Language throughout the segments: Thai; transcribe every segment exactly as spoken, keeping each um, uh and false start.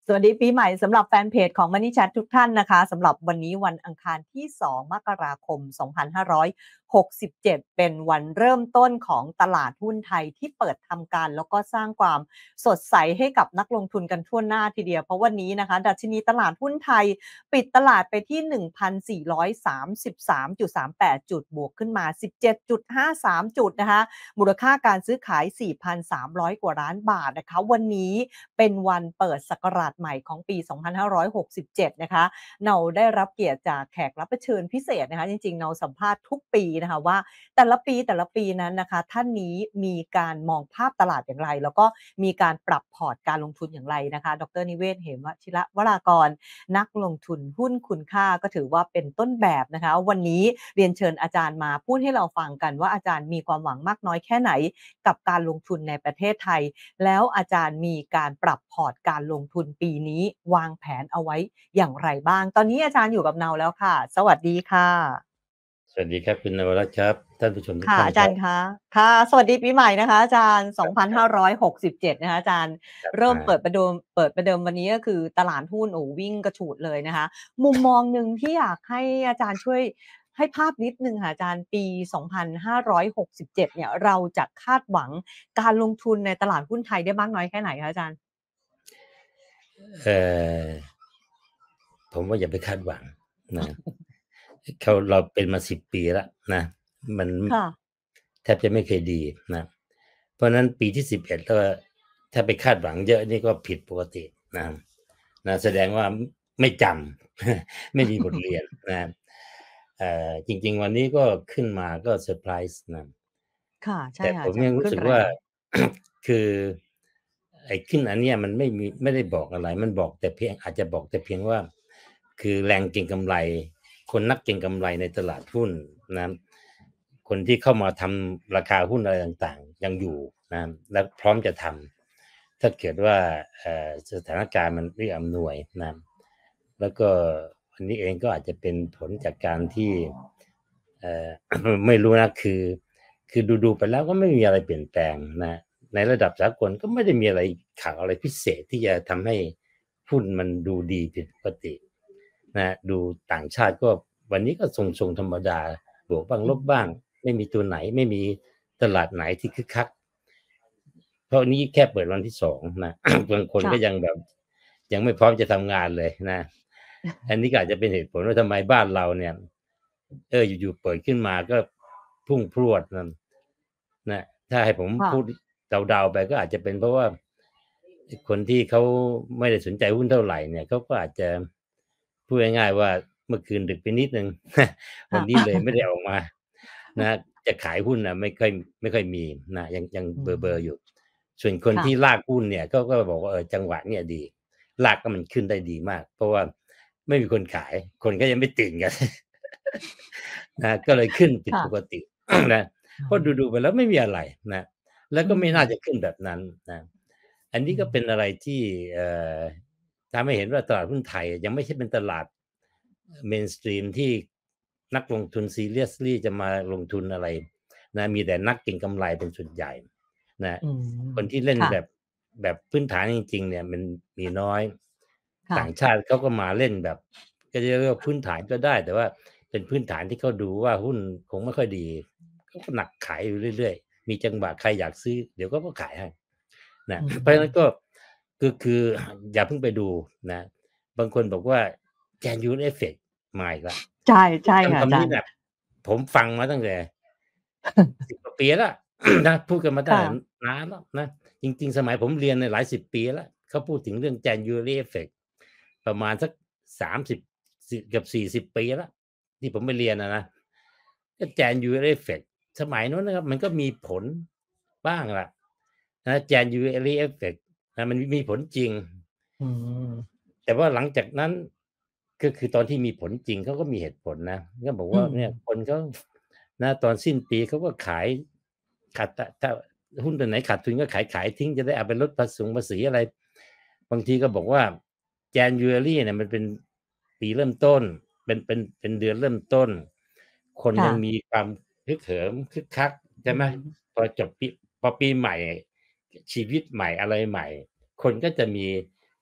สวัสดีปีใหม่สำหรับแฟนเพจของ Money Chat ทุกท่านนะคะสำหรับวันนี้วันอังคารที่สองมกราคมสองพันห้าร้อยหกสิบเจ็ดเป็นวันเริ่มต้นของตลาดหุ้นไทยที่เปิดทำการแล้วก็สร้างความสดใสให้กับนักลงทุนกันทั่วหน้าทีเดียวเพราะวันนี้นะคะดัชนีตลาดหุ้นไทยปิดตลาดไปที่ หนึ่งพันสี่ร้อยสามสิบสามจุดสามแปด จุดบวกขึ้นมา สิบเจ็ดจุดห้าสาม จุดนะคะมูลค่าการซื้อขาย สี่พันสามร้อย กว่าล้านบาทนะคะวันนี้เป็นวันเปิดศักราชใหม่ของปีสองพันห้าร้อยหกสิบเจ็ดนะคะเราได้รับเกียรติจากแขกรับเชิญพิเศษนะคะจริงๆเราสัมภาษณ์ทุกปีนะคะว่าแต่ละปีแต่ละปีนั้นนะคะท่านนี้มีการมองภาพตลาดอย่างไรแล้วก็มีการปรับพอร์ตการลงทุนอย่างไรนะคะดรนิเวศน์เหมวชิระวรากรนักลงทุนหุ้นคุณค่าก็ถือว่าเป็นต้นแบบนะคะวันนี้เรียนเชิญอาจารย์มาพูดให้เราฟังกันว่าอาจารย์มีความหวังมากน้อยแค่ไหนกับการลงทุนในประเทศไทยแล้วอาจารย์มีการปรับพอร์ตการลงทุนปีนี้วางแผนเอาไว้อย่างไรบ้างตอนนี้อาจารย์อยู่กับเราแล้วค่ะสวัสดีค่ะสวัสดีครับคุณนวรัตน์ครับท่านผู้ชมทุกค่ะท่านอาจารย์คะค่ะสวัสดีปีใหม่นะคะอาจารย์สองพันห้าร้อยหกสิบเจ็ดนะคะอาจารย์เริ่มเปิดประเดิมเปิดประเดิมวันนี้ก็คือตลาดหุ้นโอ้วิ่งกระฉูดเลยนะคะมุมมองหนึ่งที่อยากให้อาจารย์ช่วยให้ภาพนิดนึงค่ะอาจารย์ปีสองพันห้าร้อยหกสิบเจ็ดเนี่ยเราจะคาดหวังการลงทุนในตลาดหุ้นไทยได้มากน้อยแค่ไหนคะอาจารย์เอ่อผมว่าอย่าไปคาดหวังนะเขาเราเป็นมาสิบปีแล้วนะมันแทบจะไม่เคยดีนะเพราะนั้นปีที่สิบเอ็ดแล้วถ้าไปคาดหวังเยอะนี่ก็ผิดปกตินะนะแสดงว่าไม่จำไม่มีบทเรียนนะเอ่อจริงๆวันนี้ก็ขึ้นมาก็เซอร์ไพรส์นะค่ะใช่แต่ค่ะผมยังรู้สึกว่า คือไอ้ขึ้นอันเนี้ยมันไม่มีไม่ได้บอกอะไรมันบอกแต่เพียงอาจจะบอกแต่เพียงว่าคือแรงเก็งกำไรคนนักเก็งกำไรในตลาดหุ้นนะคนที่เข้ามาทำราคาหุ้นอะไรต่างๆยังอยู่นะและพร้อมจะทำถ้าเกิดว่าสถานการณ์มันไม่อำนวยนะแล้วก็อันนี้เองก็อาจจะเป็นผลจากการที่ไม่รู้นะคือคือดูๆไปแล้วก็ไม่มีอะไรเปลี่ยนแปลงนะในระดับสากลก็ไม่ได้มีอะไรข่าวอะไรพิเศษที่จะทำให้หุ้นมันดูดีผิดปกตินะดูต่างชาติก็วันนี้ก็ทรงๆธรรมดาบวกบ้างลบบ้างไม่มีตัวไหนไม่มีตลาดไหนที่คึกคักเพราะนี้แค่เปิดวันที่สองนะบางคนก็ยังแบบยังไม่พร้อมจะทำงานเลยนะอันนี้ก็อาจจะเป็นเหตุผลว่าทำไมบ้านเราเนี่ยเอออยู่ๆเปิดขึ้นมาก็พุ่งพรวดนะนะถ้าให้ผมพูดเดาๆไปก็อาจจะเป็นเพราะว่าคนที่เขาไม่ได้สนใจหุ้นเท่าไหร่เนี่ยเขาก็อาจจะพูดง่ายๆว่าเมื่อคืนดึกไปนิดนึงวันนี้เลยไม่ได้ออกมานะจะขายหุ้นนะไม่ค่อยไม่ค่อยมีนะยังยังเบอร์เบอร์อยู่ส่วนคนที่ลากหุ้นเนี่ยก็ก็บอกว่าเออจังหวะเนี่ยดีลากก็มันขึ้นได้ดีมากเพราะว่าไม่มีคนขายคนก็ยังไม่ตื่นกันนะก็เลยขึ้นผิดปกตินะเพราะดูๆไปแล้วไม่มีอะไรนะแล้วก็ไม่น่าจะขึ้นแบบนั้นนะอันนี้ก็เป็นอะไรที่เอ่อทำให้เห็นว่าตลาดหุ้นไทยยังไม่ใช่เป็นตลาดเมนสตรีมที่นักลงทุนซีเรียสลี่จะมาลงทุนอะไรนะมีแต่นักเก็งกำไรเป็นส่วนใหญ่นะคนที่เล่นแบบแบบพื้นฐานจริงๆเนี่ยมันมีน้อยต่างชาติเขาก็มาเล่นแบบก็จะเรียกว่าพื้นฐานก็ได้แต่ว่าเป็นพื้นฐานที่เขาดูว่าหุ้นคงไม่ค่อยดีเขาก็หนักขายอยู่เรื่อยๆมีจังหวะใครอยากซื้อเดี๋ยวก็ก็ขายให้นะเพราะฉะนั้นก็คือคืออย่าเพิ่งไปดูนะบางคนบอกว่า January effect มาอีกแล้วใช่ใช่ค่ะอาจารย์ผมฟังมาตั้งแต่สิบกว่าปีแล้วนะพูดกันมาตั้งแต่นานแล้วนะจริงๆสมัยผมเรียนในหลายสิบปีแล้วเขาพูดถึงเรื่อง January effect ประมาณสักสามสิบกับสี่สิบปีแล้วที่ผมไปเรียนนะนะก็ January effect สมัยนั้นนะครับมันก็มีผลบ้างล่ะนะ January effect นะมันมีผลจริงแต่ว่าหลังจากนั้นก็คือตอนที่มีผลจริงเขาก็มีเหตุผลนะก็บอกว่าเนี่ยคนเขานะตอนสิ้นปีเขาก็ขายขาดถ้าหุ้นตัวไหนขาดทุนก็ขายขายทิ้งจะได้เอาไปลดภาษีภาษีอะไรบางทีก็บอกว่า January เนี่ยมันเป็นปีเริ่มต้นเป็นเป็นเป็นเดือนเริ่มต้นคนยังมีความฮึกเหิมคึกคักใช่ไหมพอจบปีพอปีใหม่ชีวิตใหม่อะไรใหม่คนก็จะมี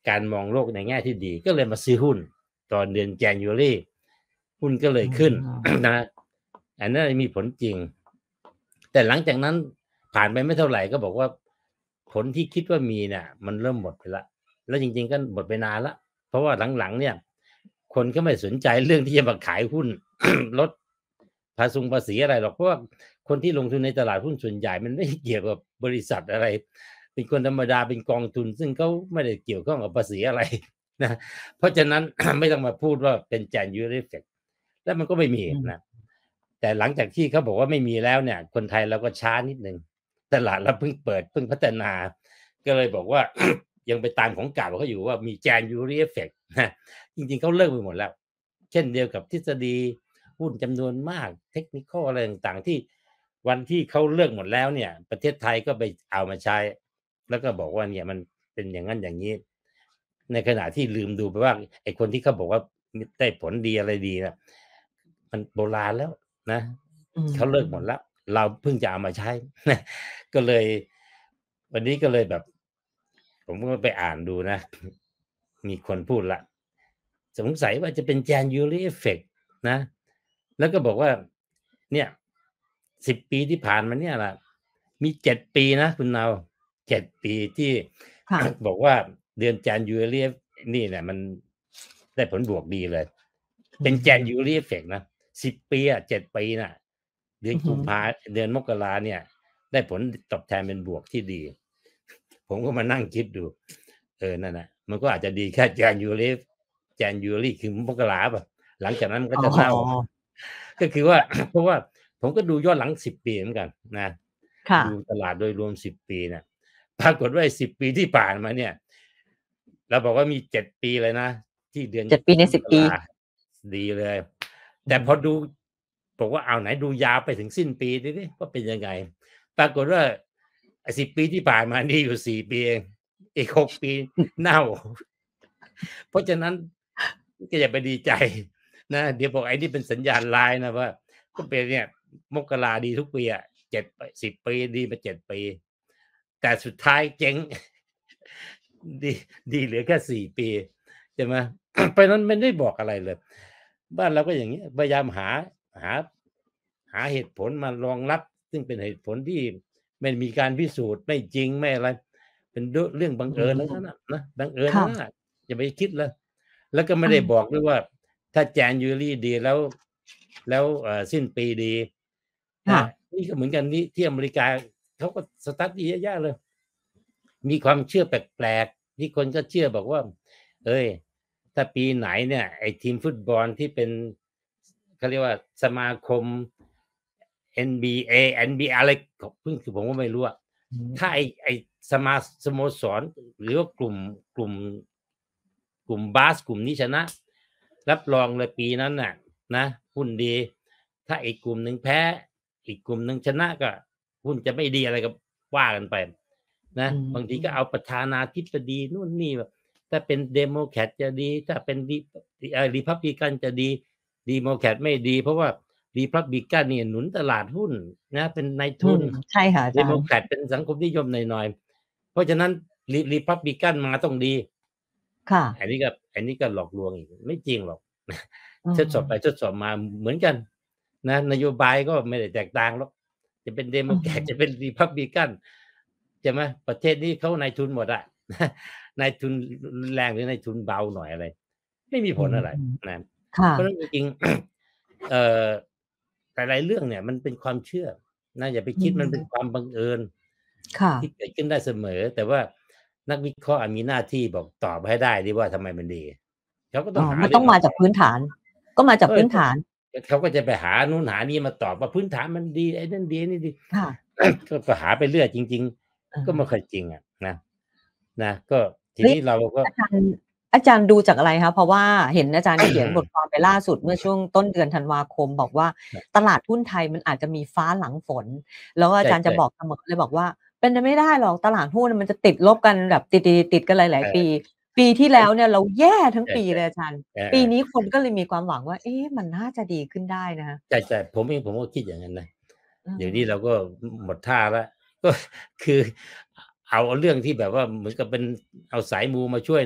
การมองโลกในแง่ที่ดีก็เลยมาซื้อหุ้นตอนเดือน January หุ้นก็เลยขึ้น นะอันนั้นมีผลจริงแต่หลังจากนั้นผ่านไปไม่เท่าไหร่ก็บอกว่าผลที่คิดว่ามีเนี่ยมันเริ่มหมดไปละแล้วจริงๆก็หมดไปนานละเพราะว่าหลังๆเนี่ยคนก็ไม่สนใจเรื่องที่จะมาขายหุ้น ลดภาษีภาษีอะไรหรอกเพราะว่าคนที่ลงทุนในตลาดหุ้นส่วนใหญ่มันไม่เกี่ยวกับบริษัทอะไรเป็นคนธรรมดาเป็นกองทุนซึ่งเขาไม่ได้เกี่ยวข้องกับภาษีอะไรนะเพราะฉะนั้น ไม่ต้องมาพูดว่าเป็น January effect แล้วมันก็ไม่มีนะแต่หลังจากที่เขาบอกว่าไม่มีแล้วเนี่ยคนไทยเราก็ช้านิดนึงตลาดเราเพิ่งเปิดเพิ่งพัฒนาก็เลยบอกว่า ยังไปตามของเก่าเขาอยู่ว่ามี January effect นะจริงๆเขาเลิกไปหมดแล้วเช่นเดียวกับทฤษฎีหุ้นจำนวนมากเทคนิคอะไรต่างๆที่วันที่เขาเลิกหมดแล้วเนี่ยประเทศไทยก็ไปเอามาใช้แล้วก็บอกว่าเนี่ยมันเป็นอย่างนั้นอย่างนี้ในขณะที่ลืมดูไปว่าไอ้คนที่เขาบอกว่าได้ผลดีอะไรดีนะมันโบราณแล้วนะเขาเลิกหมดแล้วเราเพิ่งจะเอามาใช้ก็เลยวันนี้ก็เลยแบบผมก็ไปอ่านดูนะมีคนพูดละสงสัยว่าจะเป็น January effect นะแล้วก็บอกว่าเนี่ยสิบปีที่ผ่านมาเนี่ยล่ะมีเจ็ดปีนะคุณนาวเจ็ดปีที่ บอกว่าเดือน January นี่เนี่ยมันได้ผลบวกดีเลยเป็น January effect นะสิบปีอ่ะเจ็ดปีน่ะเดือนกุมภาเดือนมกราเนี่ยได้ผลตอบแทนเป็นบวกที่ดีผมก็มานั่งคิดดูเออนั่นน่ะมันก็อาจจะดีแค่ January January คือมกราป่ะหลังจากนั้นมันก็จะเน่าก็คือว่าเพราะว่าผมก็ดูย้อนหลังสิบปีเหมือนกันนะดูตลาดโดยรวมสิบปีเนี่ยปรากฏว่าสิบปีที่ผ่านมาเนี่ยเราบอกว่ามีเจ็ดปีเลยนะที่เดือนเจ็ดปีในสิบปีดีเลยแต่พอดูบอกว่าเอาไหนดูยาวไปถึงสิ้นปีดิว่าเป็นยังไงปรากฏว่าสิบปีที่ผ่านมานี่อยู่สี่ปีเองอีกหกปีเน่าเพราะฉะนั้นก็อย่าไปดีใจนะเดี๋ยวบอกไอ้นี่เป็นสัญญาณลายนะว่าก็เป็นเนี่ยมกราดีทุกปีอ่ะเจ็ดสิบปีดีมาเจ็ดปีแต่สุดท้ายเจ๊งดีดีเหลือแค่สี่ปีใช่ไหมเพราะนั้นไม่ได้บอกอะไรเลยบ้านเราก็อย่างนี้พยายามหาหาหาเหตุผลมารองรับซึ่งเป็นเหตุผลที่ไม่มีการพิสูจน์ไม่จริงไม่อะไรเป็นเรื่องบังเอิญแล้วนะนะบังเอิญนะอย่าไปคิดเลยแล้วก็ไม่ได้บอกด้วยว่าถ้า January ดีแล้วแล้วสิ้นปีดีนะนี่ก็เหมือนกันนี่ที่อเมริกาเขาก็สตาร์ทดีเยอะๆเลยมีความเชื่อแปลกๆที่คนก็เชื่อบอกว่าเอ้ยถ้าปีไหนเนี่ยไอ้ทีมฟุตบอลที่เป็นเขาเรียกว่าสมาคม เอ็น บี เอ เอ็น บี เอ อะไรเพิ่งคือผมก็ไม่รู้อ่ะถ้าไอ้ไอ้สมาสโมสรหรือว่ากลุ่มกลุ่มกลุ่มบาสกลุ่มนี้ชนะรับรองเลยปีนั้นน่ะนะหุ้นดีถ้าอีกกลุ่มหนึ่งแพ้อีกกลุ่มหนึ่งชนะก็หุ้นจะไม่ดีอะไรก็ว่ากันไปนะบางทีก็เอาประธานาธิบดีนู่นนี่แบบถ้าเป็นเดโมแครตจะดีถ้าเป็นรีพับลิกันจะดีเดโมแครตไม่ดีเพราะว่ารีพับลิกันเนี่ยหนุนตลาดหุ้นนะเป็นนายทุนใช่ค่ะเดโมแครตเป็นสังคมนิยมหน่อยๆเพราะฉะนั้นรีพับลิกันมาต้องดีค่ะอันนี้ก็อันนี้ก็หลอกลวงอีกไม่จริงหรอกทดสอบไปทดสอบมาเหมือนกันนะนโยบายก็ไม่ได้แตกต่างหรอกจะเป็นเดโมแครตจะเป็นรีพับลิกันใช่ไหมประเทศนี้เขานายทุนหมดอะนายทุนแรงหรือนายทุนเบาหน่อยอะไรไม่มีผลอะไรนะเพราะฉะนั้นจริงๆเอ่อแต่หลายเรื่องเนี่ยมันเป็นความเชื่อนะอย่าไปคิดมันเป็นความบังเอิญที่เกิดขึ้นได้เสมอแต่ว่านักวิเคราะห์มีหน้าที่บอกตอบให้ได้ดีว่าทำไมมันดีเขาก็ต้องหามันต้องมาจากพื้นฐานก็มาจากพื้นฐานเขาก็จะไปหานู่นหานี่มาตอบว่าพื้นฐานมันดีไอ้นั่นดีนี่ดีก็หาไปเรื่อยจริงๆก็ไม่ค่อยจริงอ่ะนะนะก็ทีนี้เราก็อาจารย์อาจารย์ดูจากอะไรคะเพราะว่าเห็นอาจารย์เขียนบทความไปล่าสุดเมื่อช่วงต้นเดือนธันวาคมบอกว่าตลาดหุ้นไทยมันอาจจะมีฟ้าหลังฝนแล้วอาจารย์จะบอกเสมอเลยบอกว่าเป็นไปไม่ได้หรอกตลาดหุ้นมันจะติดลบกันแบบติดติดกันหลายๆปีปีที่แล้วเนี่ยเราแย่ทั้งปีเลยอาจารย์ปีนี้คนก็เลยมีความหวังว่าเอ๊ะมันน่าจะดีขึ้นได้นะใช่ใช่ผมเองผมก็คิดอย่างนั้นนะเดี๋ยวนี้เราก็หมดท่าแล้วก็คือเอาเรื่องที่แบบว่าเหมือนกับเป็นเอาสายมูมาช่วยหน่อย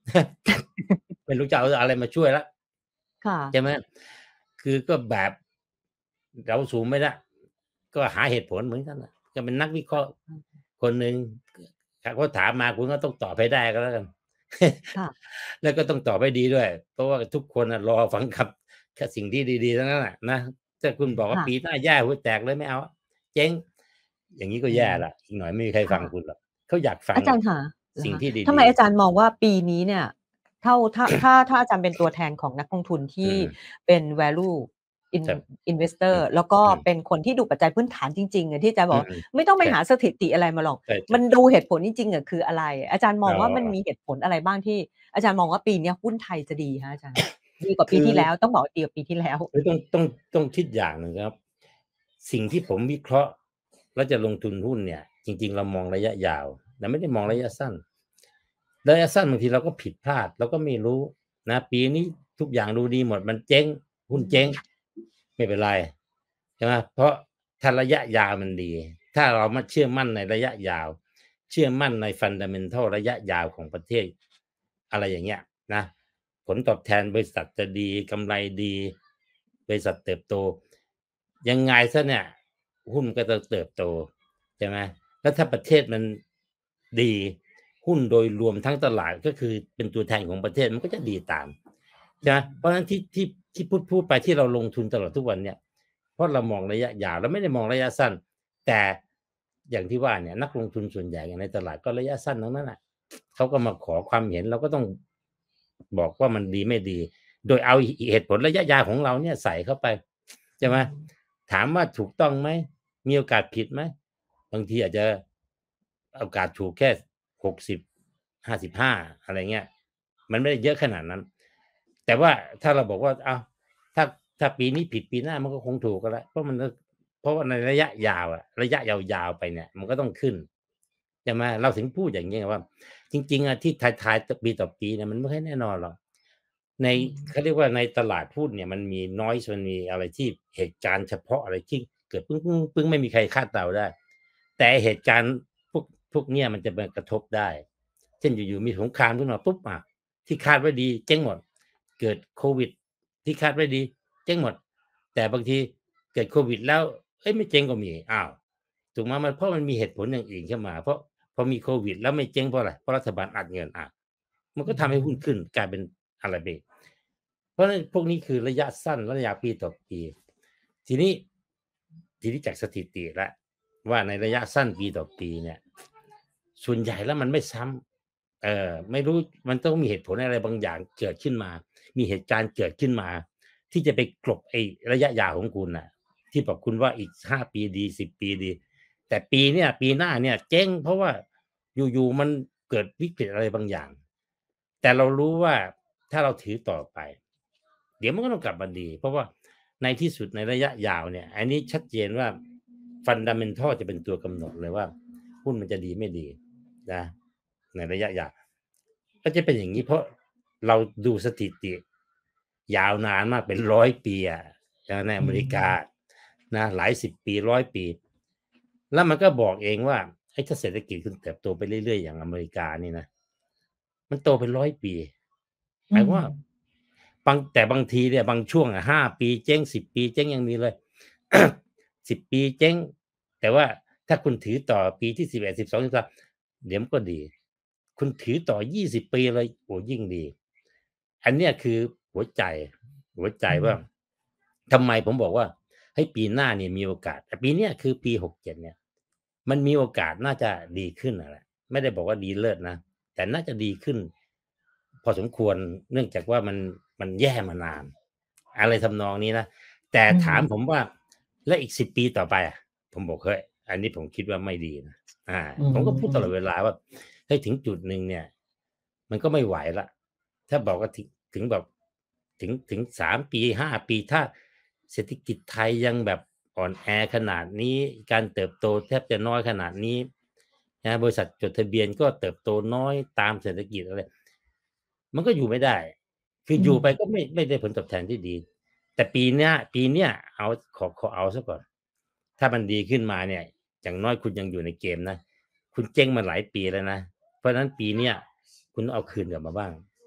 ไม่รู้จะเอาอะไรมาช่วยแล้วค่ะใช่ไหมคือก็แบบ เราสูงไม่ได้ก็หาเหตุผลเหมือนกันน่ะก็เป็นนักวิเคราะห์อืมคนหนึ่งถ้าเขาถามมาคุณก็ต้องตอบให้ได้ก็แล้วกันค่ะแล้วก็ต้องตอบให้ดีด้วย เพราะว่าทุกคนน่ะรอฟังคำคสิ่งที่ดีๆทั้งนั้นน่ะนะถ้าคุณบอกว่าค่ะปีหน้าแย่หัวแตกเลยไม่เอาเจ๊งอย่างงี้ก็อืมแย่แล้วอีกหน่อยไม่มีใครคฟั่ะงคุณหรอกเขาอยากฟังอาจารย์คะเหรอสิ่งคะที่ทำไมดีอาจารย์มองว่าปีนี้เนี่ยเท่าถ้าถ้าถ้าอาจารย์เป็นตัวแทนของนักลงทุนอืที่มเป็น value in ครับ investor อืมแล้วก็อืมเป็นคนที่ดูปัจจัยพื้นฐานจริงๆอะที่อาจารย์บอือกว่ามไม่ต้องไปใช่หาสถิติอะไรมาหรอกใช่มันๆดูเหตุผลจริงๆอะคืออะไรอาจารย์มองอ๋ว่ามันอมีเหตุผลอะไรบ้างที่อาจารย์มองว่าปีเนี้ยหุ้นไทยจะดีคะอาจารย์ดีกว่าปีคือที่แล้วต้องบอกว่าดีกว่าปีที่แล้วคือต้องต้องต้องคิดอย่างหนึ่งครับสิ่งที่ผมวิเคราะห์แล้วจะลงทุนหุ้นเนี่ยจริงๆเรามองระยะยาวแต่ไม่ได้มองระยะสั้นระยะสั้นบางทีเราก็ผิดพลาดเราก็ไม่รู้นะปีนี้ทุกอย่างดูดีหมดมันเจ๊งหุ้นเจ๊งไม่เป็นไรใช่ไหมเพราะถ้าระยะยาวมันดีถ้าเรามาเชื่อมั่นในระยะยาวเชื่อมั่นใน fundamental ระยะยาวของประเทศอะไรอย่างเงี้ยนะผลตอบแทนบริษัทจะดีกำไรดีบริษัทเติบโตยังไงซะเนี่ยหุ้นก็จะเติบโตใช่ไหมแล้วถ้าประเทศมันดีหุ้นโดยรวมทั้งตลาดก็คือเป็นตัวแทนของประเทศมันก็จะดีตามใช่ไหมเพราะฉะนั้นที่ที่ที่พูดพูดไปที่เราลงทุนตลอดทุกวันเนี่ยเพราะเรามองระยะยาวเราไม่ได้มองระยะสั้นแต่อย่างที่ว่าเนี่ยนักลงทุนส่วนใหญ่ในตลาดก็ระยะสั้นทั้งนั้นแหละเขาก็มาขอความเห็นเราก็ต้องบอกว่ามันดีไม่ดีโดยเอาเหตุผลระยะยาวของเราเนี่ยใส่เข้าไปใช่ไหมถามว่าถูกต้องไหมมีโอกาสผิดไหมบางทีอาจจะโอกาสถูกแค่หกสิบห้าสิบห้าอะไรเงี้ยมันไม่ได้เยอะขนาดนั้นแต่ว่าถ้าเราบอกว่าอ้าวถ้าถ้าปีนี้ผิดปีหน้ามันก็คงถูกกันแล้วเพราะมันเพราะว่าในระยะยาวอะระยะยาวๆไปเนี่ยมันก็ต้องขึ้นใช่ไหมเราถึงพูดอย่างนี้ว่าจริงๆอะที่ทายๆปีต่อปีเนี่ยมันไม่ค่อยแน่นอนหรอกในอืมเขาเรียกว่าในตลาดหุ้นเนี่ยมันมี noise มันมีอะไรที่เหตุการณ์เฉพาะอะไรที่เกิดปึ้งๆๆไม่มีใครคาดเดาได้แต่เหตุการณ์พวกพวกเนี้ยมันจะมากระทบได้เช่นอยู่ๆมีสงครามขึ้นมาปุ๊บอะที่คาดไว้ดีเจ๊งหมดเกิดโควิดที่คาดไว้ดีเจ๊งหมดแต่บางทีเกิดโควิดแล้วเฮ้ยไม่เจ๊งก็มีอ้าวถูกไหมมันเพราะมันมีเหตุผลอย่างอื่นเข้ามาเพราะพอมีโควิดแล้วไม่เจ๊งเพราะอะไรเพราะรัฐบาลอัดเงินอะมันก็ทำให้หุ้นขึ้นกลายเป็นอะไรไปเพราะฉะนั้นพวกนี้คือระยะสั้นระยะปีต่อปีทีนี้ทีนี้จากสถิติแล้วว่าในระยะสั้นปีต่อปีเนี่ยส่วนใหญ่แล้วมันไม่ซ้ำ เออไม่รู้มันต้องมีเหตุผลอะไรบางอย่างเกิดขึ้นมา มีเหตุการณ์เกิดขึ้นมา ที่จะไปกลบไอ้ระยะยาวของคุณน่ะที่บอกคุณว่าอีกห้าปีดีสิบปีดีแต่ปีเนี้ยปีหน้าเนี่ยเจ๊งเพราะว่าอยู่ๆมันเกิดวิกฤตอะไรบางอย่างแต่เรารู้ว่าถ้าเราถือต่อไปเดี๋ยวมันก็ต้องกลับมาดีเพราะว่าในที่สุดในระยะยาวเนี่ยอันนี้ชัดเจนว่า fundamental จะเป็นตัวกำหนดเลยว่าหุ้นมันจะดีไม่ดีนะในระยะยาวก็จะเป็นอย่างนี้เพราะเราดูสถิติยาวนานมากเป็นร้อยปีอะในอเมริกานะหลายสิบปีร้อยปีแล้วมันก็บอกเองว่าไอ้ถ้าเศรษฐกิจคุณเติบโตไปเรื่อยๆอย่างอเมริกานี่นะมันโตเป็นร้อยปีหอืมมายความว่าบางแต่บางทีเนี่ยบางช่วงอะห้าปีเจ๊งสิบปีเจ๊งยังมีเลย สิบปีเจ๊งแต่ว่าถ้าคุณถือต่อปีที่สิบเอ็ด สิบสอง สิบสามเดี๋ยวมันก็ดี คุณถือต่อยี่สิบปีเลยโอ้ยิ่งดี อันเนี้ยคือหัวใจหัวใจอืว่ามทำไมผมบอกว่าเฮ้ยปีหน้าเนี่ยมีโอกาสแต่ปีเนี้ยคือปีหกเจ็ดเนี่ยมันมีโอกาสน่าจะดีขึ้นอะแหละไม่ได้บอกว่าดีเลิศนะแต่น่าจะดีขึ้นพอสมควรเนื่องจากว่ามันมันแย่มานานอะไรทำนองนี้นะแต่อืถามผมมว่าแล้วอีกสิบปีต่อไปอะผมบอกเฮ้ยอันนี้ผมคิดว่าไม่ดีนะอาอืผมก็พูดตลอดเวมลาว่าเฮ้ยถึงจุดหนึ่งเนี่ยมันก็ไม่ไหวแล้วถ้าบอกว่าถึงถึงแบบถึงถึงสามปีห้าปีถ้าเศรษฐกิจไทยยังแบบอ่อนแอขนาดนี้การเติบโตแทบจะน้อยขนาดนี้นะบริษัทจดทะเบียนก็เติบโตน้อยตามเศรษฐกิจอะไรมันก็อยู่ไม่ได้คืออืมอยู่ไปก็ไม่ไม่ได้ผลตอบแทนที่ดีแต่ปีเนี้ยปีเนี้ยเอาขอขอเอาเสียก่อนถ้ามันดีขึ้นมาเนี่ยอย่างน้อยคุณยังอยู่ในเกมนะคุณเจ๊งมาหลายปีแล้วนะเพราะฉะนั้นปีเนี้ยคุณต้องเอาคืนกลับมาบ้าง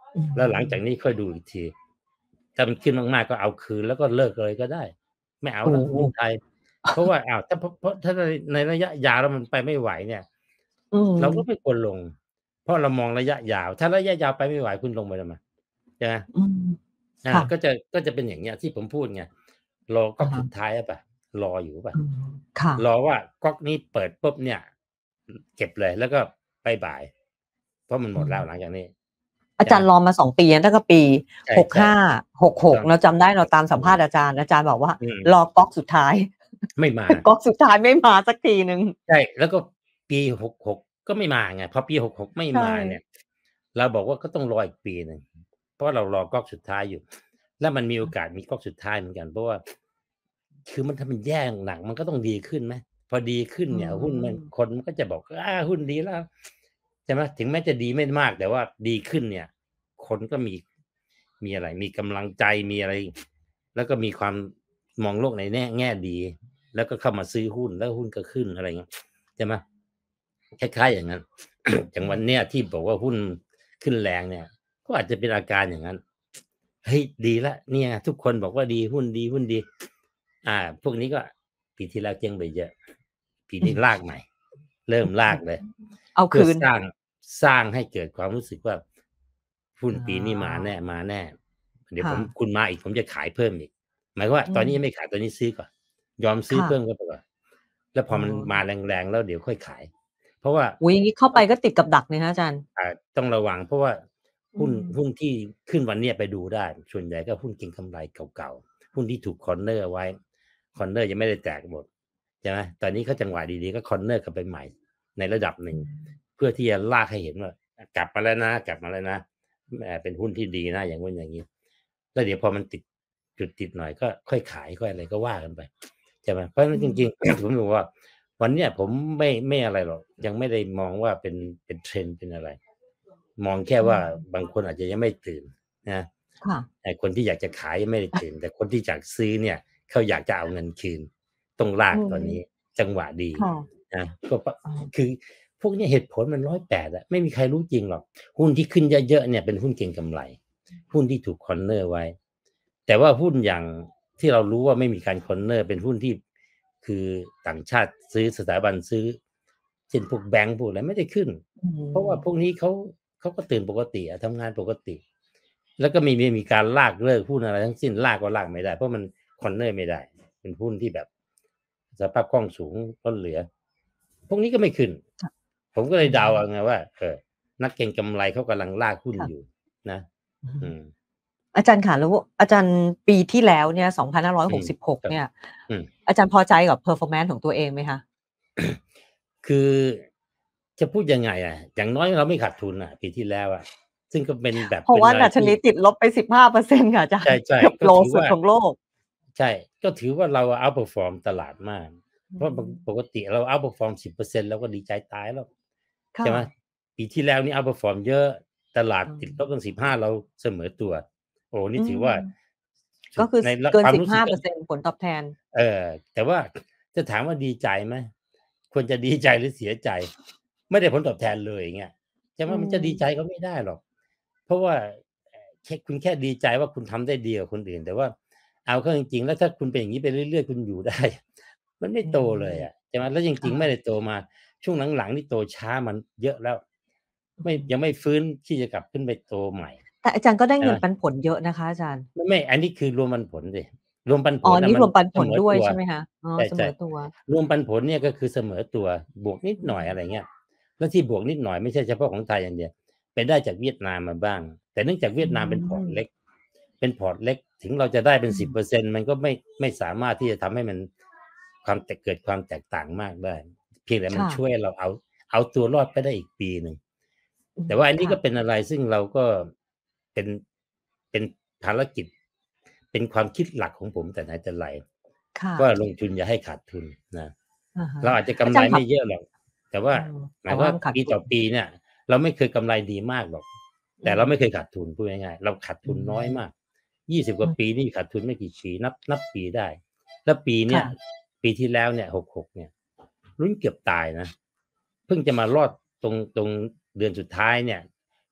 อืแล้วหลังจากมนี้ค่อยดูอีกที ถ้ามันขึ้นมาก ๆ ก็เอาคืน แล้วก็เลิกเลยก็ได้ ไม่เอาโอ้แล้วโฮหุ้นไทย เพราะว่า อ้าว ถ้า เพราะ เพราะถ้าใน ในระยะยาวแล้วมันไปไม่ไหวเนี่ยอืเราก็มไม่ควรลง เพราะเรามองระยะยาว ถ้าระยะยาวไปไม่ไหวคุณลงไปทำไม ใช่ไหม? อืมอคา่ะก็จะ ก็จะเป็นอย่างเงี้ยที่ผมพูดไง รออก๊ะอกฮสุดะท้ายหรือเปล่า รออยู่หรือเปล่าอืม ค่ะรอว่าก๊อกนี้เปิดปุ๊บเนี่ย อือ เก็บเลย แล้วก็บ๊ายบาย เพราะมันอหืมดแล้มวหลังจากนี้อใาช่ไหม? จารย์รอมา สอง ปีนะ ตั้งแต่ปีใช่หกห้า หกๆ ถูกตหก้องเราจำได้ เราตามสัอมืภาษมณ์อาจารย์ อาจารย์บอกว่าอืม "รอก๊อกสุดท้าย" ไม่มาก๊อกสุดท้ายไม่มาสักทีหนึ่งใช่ แล้วก็ปี หกหก ก็ไม่มาไง พอปี หกหก ไม่ใชมาเนี่่ย เราบอกว่าก็ต้องรออีกปีหนึ่ง เพราะเรารอก๊อกสุดท้ายอยู่ แล้วมันมีโอกาสมีก๊อกสุดท้ายเหมือนกัน เพราะว่า คือมัน ถ้ามันแย่หนัก ๆ มันก็ต้องดีขึ้นไหม พอดีขึ้นอืเนี่ยหุ้นมันมคนมันก็จะบอก อา หุ้นดีแล้ว ใช่ไหม ถึงแม้จะดีไม่มาก แต่ว่าดีขึ้นเนี่ย คนก็มี มีอะไร มีกำลังใจ มีอะไร แล้วก็มีความมองโลกในแน่ แง่ดี แล้วก็เข้ามาซื้อหุ้น แล้วหุ้นก็ขึ้น อะไรอย่างเงี้ย ใช่ไหม คล้าย ๆ อย่างงั้น ออย่างวันืมเนี้ยที่บอกว่าหุ้นขึ้นแรงเนี่ย ก็อาจจะเป็นอาการอย่างงั้น เฮ้ย ดีแล้ว เนี่ยทุกคนบอกว่าดี หุ้นดี หุ้นดี อ่า พวกนี้ก็ปีที่แล้วเจ๊งไปเยอะ ปีอืมนี้ลากใหม่ เริ่มลากเลย เพเอาคื่อืนสร้าง สร้างให้เกิดความรู้สึกว่า หุ้นอ๋ปีนี้มาแน่อมาแน่ เดี๋ยคว่ผมะคุณมาอีกผมจะขายเพิ่มอีก หมายความว่า ตอนนี้ยังอืมไม่ขาย ตอนนี้ซื้อก่อน ยอมซคื้อ่เพิ่ะมเข้าไปก่อน แล้วพอ๋อมันมาอแรง ๆ แล้วเดี๋ยวค่อยขาย เพราะว่าอุ๊ย อย่างงี้เข้าตไป้องก็ติดกับดักสิคะอาจารย์อ่า ต้องระวัง เพราะว่าอืหุ้น หมุ้นที่ขึ้นวันเนี้ยไปดูได้ ส่วนใหญ่ก็หุ้นเก็งกำไรเก่า ๆ หุ้นที่ถูกคอร์เนอร์เอาไว้ คอร์เนอร์ยังไม่ได้แตกหมด ใช่ไหม ตอนนี้เขาจังหวะดี ๆ ก็คอร์เนอร์กลับไปใหม่ในระดับหนึอ่ืงมเพื่อที่จะลากให้เห็นว่า อะ กลับมาแล้วนะ กลับมาแล้วนะ แหม เป็นหุ้นที่ดีนะ อย่างงู้นอย่างงี้ แล้วเดี๋ยวพอมันติด จุดติดหน่อยก็ค่อยขาย ค่อยอะไรก็ว่ากันไป ใช่ไหม เพราะฉะอนืั้นจริงมๆ ผมถึงบอกว่า วันเนี้ยผมไม่ ไม่อะไรหรอก ยังไม่ได้มองว่าเป็น เป็น trend เป็นอะไร มองแค่ว่าอืมบางคนอาจจะยังไม่ตื่นนะค่ะไอ้คนที่อยากจะขายยังไม่ได้ตื่น แต่คนที่อยากซื้อเนี่ยเขาอยากจะเอาเงินคืน ต้องลาอืกตอนนี้มจังหวะดีค่ะนะ ก็ ปอ๋อคือพวกเนี้ยเหตุผลมัน ร้อยแปด อะ ไม่มีใครรู้จริงหรอก หุ้นที่ขึ้นเยอะ ๆ เนี่ยเป็นหุ้นเก็งกำไร หุ้นที่ถูกคอร์เนอร์ไว้ แต่ว่าหุ้นอย่างที่เรารู้ว่าไม่มีการคอร์เนอร์ เป็นหุ้นที่ คือต่างชาติซื้อ สถาบันซื้อ เช่น พวกแบงก์ พวกอะไรไม่ได้ขึ้นอืเพราะว่าพมวกนี้เขา เขาก็ตื่นปกติอะ ทำงานปกติ แล้วก็ไม่ ไม่มีการลากเลิกหุ้นอะไรทั้งสิ้น ลากก็ลากไม่ได้ เพราะมันคอร์เนอร์ไม่ได้ เป็นหุ้นที่แบบสภาพคล่องสูง ล้นเหลือ พวกนี้ก็ไม่ขึ้นค่ะผมก็เลอืยเดาเอามไงว่า เอ่อ นักเก็งกำไรเขากำลังลากหุ้นค่ะอยู่นะอืมอืมอาจารย์คะ แล้วอาจารย์ปีที่แล้วเนี่ย สองพันห้าร้อยอืมหกสิบหกครับเนี่ยอืมอาจารย์พอใจกับ performance ของตัวเองไหมคะ? คือ จะพูดยังไงอะ อย่างน้อยเราไม่ขาดทุนอะปีที่แล้วอะ ซึ่งก็เป็นแบบเพราเปะ็วน่าอะไรทดัชี่นีติดลบไป สิบห้าเปอร์เซ็นต์ ค่ะอาจาใรย์ช่เกือบๆ ก็ถือ low สุวด่าของโลกใช่ ก็ถือว่าเราอะ out-perform ตลาดมากอืเพราะ ปมปกติเรา out-perform สิบเปอร์เซ็นต์ เราก็ดีใจตายแล้วคใช่่ไหมะปีที่แล้วนี่ out-perform เยอะ ตลาดอืติดลบตั้ง สิบห้ามเราเสมอตัว โอ้โฮ นอีื่ถือมว่า สกุ็ดคือในสรเกินความรู้สสิบห้ึากกเ็ปอร์เซ็นต์ ผลตอบแทนเออ แต่ว่าจะถามว่าดีใจไหม ควรจะดีใจหรือเสียใจ ไม่ได้ผลตอบแทนเลย อย่างเงี้ย ใช่ไหอืม มันจะดีมใจก็ไม่ได้หรอก เพราะว่า เอ่อ แค่ คุณแค่ดีใจว่าคุณทำได้ดีกว่าคนอื่น แต่ว่าเอาเข้าจริง ๆ แล้วถ้าคุณเป็นอย่างงี้ไปเรื่อย ๆ คุณอยู่ ได้ มันไม่อืโตมเลยอะ ใช่ไหม แล้วจคร่ิง ๆ ไม่ะได้โตมา ช่วงหลัง ๆ นี่โตช้ามาเยอะแล้วอืไม่มยังไม่ฟื้นที่จะกลับขึ้นไปโตใหม่แต่อาจารย์ก็ได้ใช่เงไิหม? นปันผลเยอะนะคะอาจารย์ไม่ ๆ อันนี้คือรวมปันผลสิ รวมปันอผ๋อลน่นีะ้มันรวมปันผลด้วยเสมอตัวใช่ไหมคะ? อ๋อใเสชม่อตัวๆ รวมปันผลเนี่ยก็คือเสมอตัว บวกนิดอืหน่อย อะไรมเงี้ย แล้วที่บวกนิดหน่อยไม่ใช่เฉพาะของไทยอย่างเดียว ไปได้จากเวียดนามมาบ้าง แต่เนื่องจากเวอีืยดนามเป็น พอร์ต เมล็ก เป็น พอร์ต เล็ก ถึงเราจะได้เป็อืน สิบเปมอร์เซ็นต์ มันก็ไม่ ไม่สามารถที่จะทำให้มัน ความแตก เกิดความแตกต่างมากได้ เพียงแต่คมัน่ชะ่วยให้เราเอา เอาตัวรอดไปได้อีกปีหนึ่งอืม คแต่ว่าอันนี้่ก็ะเป็นอะไรซึ่งเราก็เป็น เป็นภารกิจ เป็นความคิดหลักของผมแต่ไหนแต่ไรค่ว่าะลงทุนอย่าให้ขาดทุนนะอะฮะเราอาจจะกอาำจไรารย์คไ่มะ่เยอะหรอก แต่ว่าอืมหแมตา่ยควว่าามว่าปีต่อมันขาดทุนปีเนี่ย เราไม่เคยกำไรดีมากหรอกอแืต่เราไม่มเคยขาดทุน พูดง่าย ๆ เราขาดอทืุนน้อยมมาก ยี่สิบ กอว่าืปีมนี่ขาดทุนไม่กี่ปี นับ นับปีได้ แล้วปีเคนี้่ยะปีที่แล้วเนี่ย หกหก เนี่ย ลุ้นเกือบตายนะ เพิ่งจะมารอดตรง ตรงเดือนสุดท้ายเนี่ย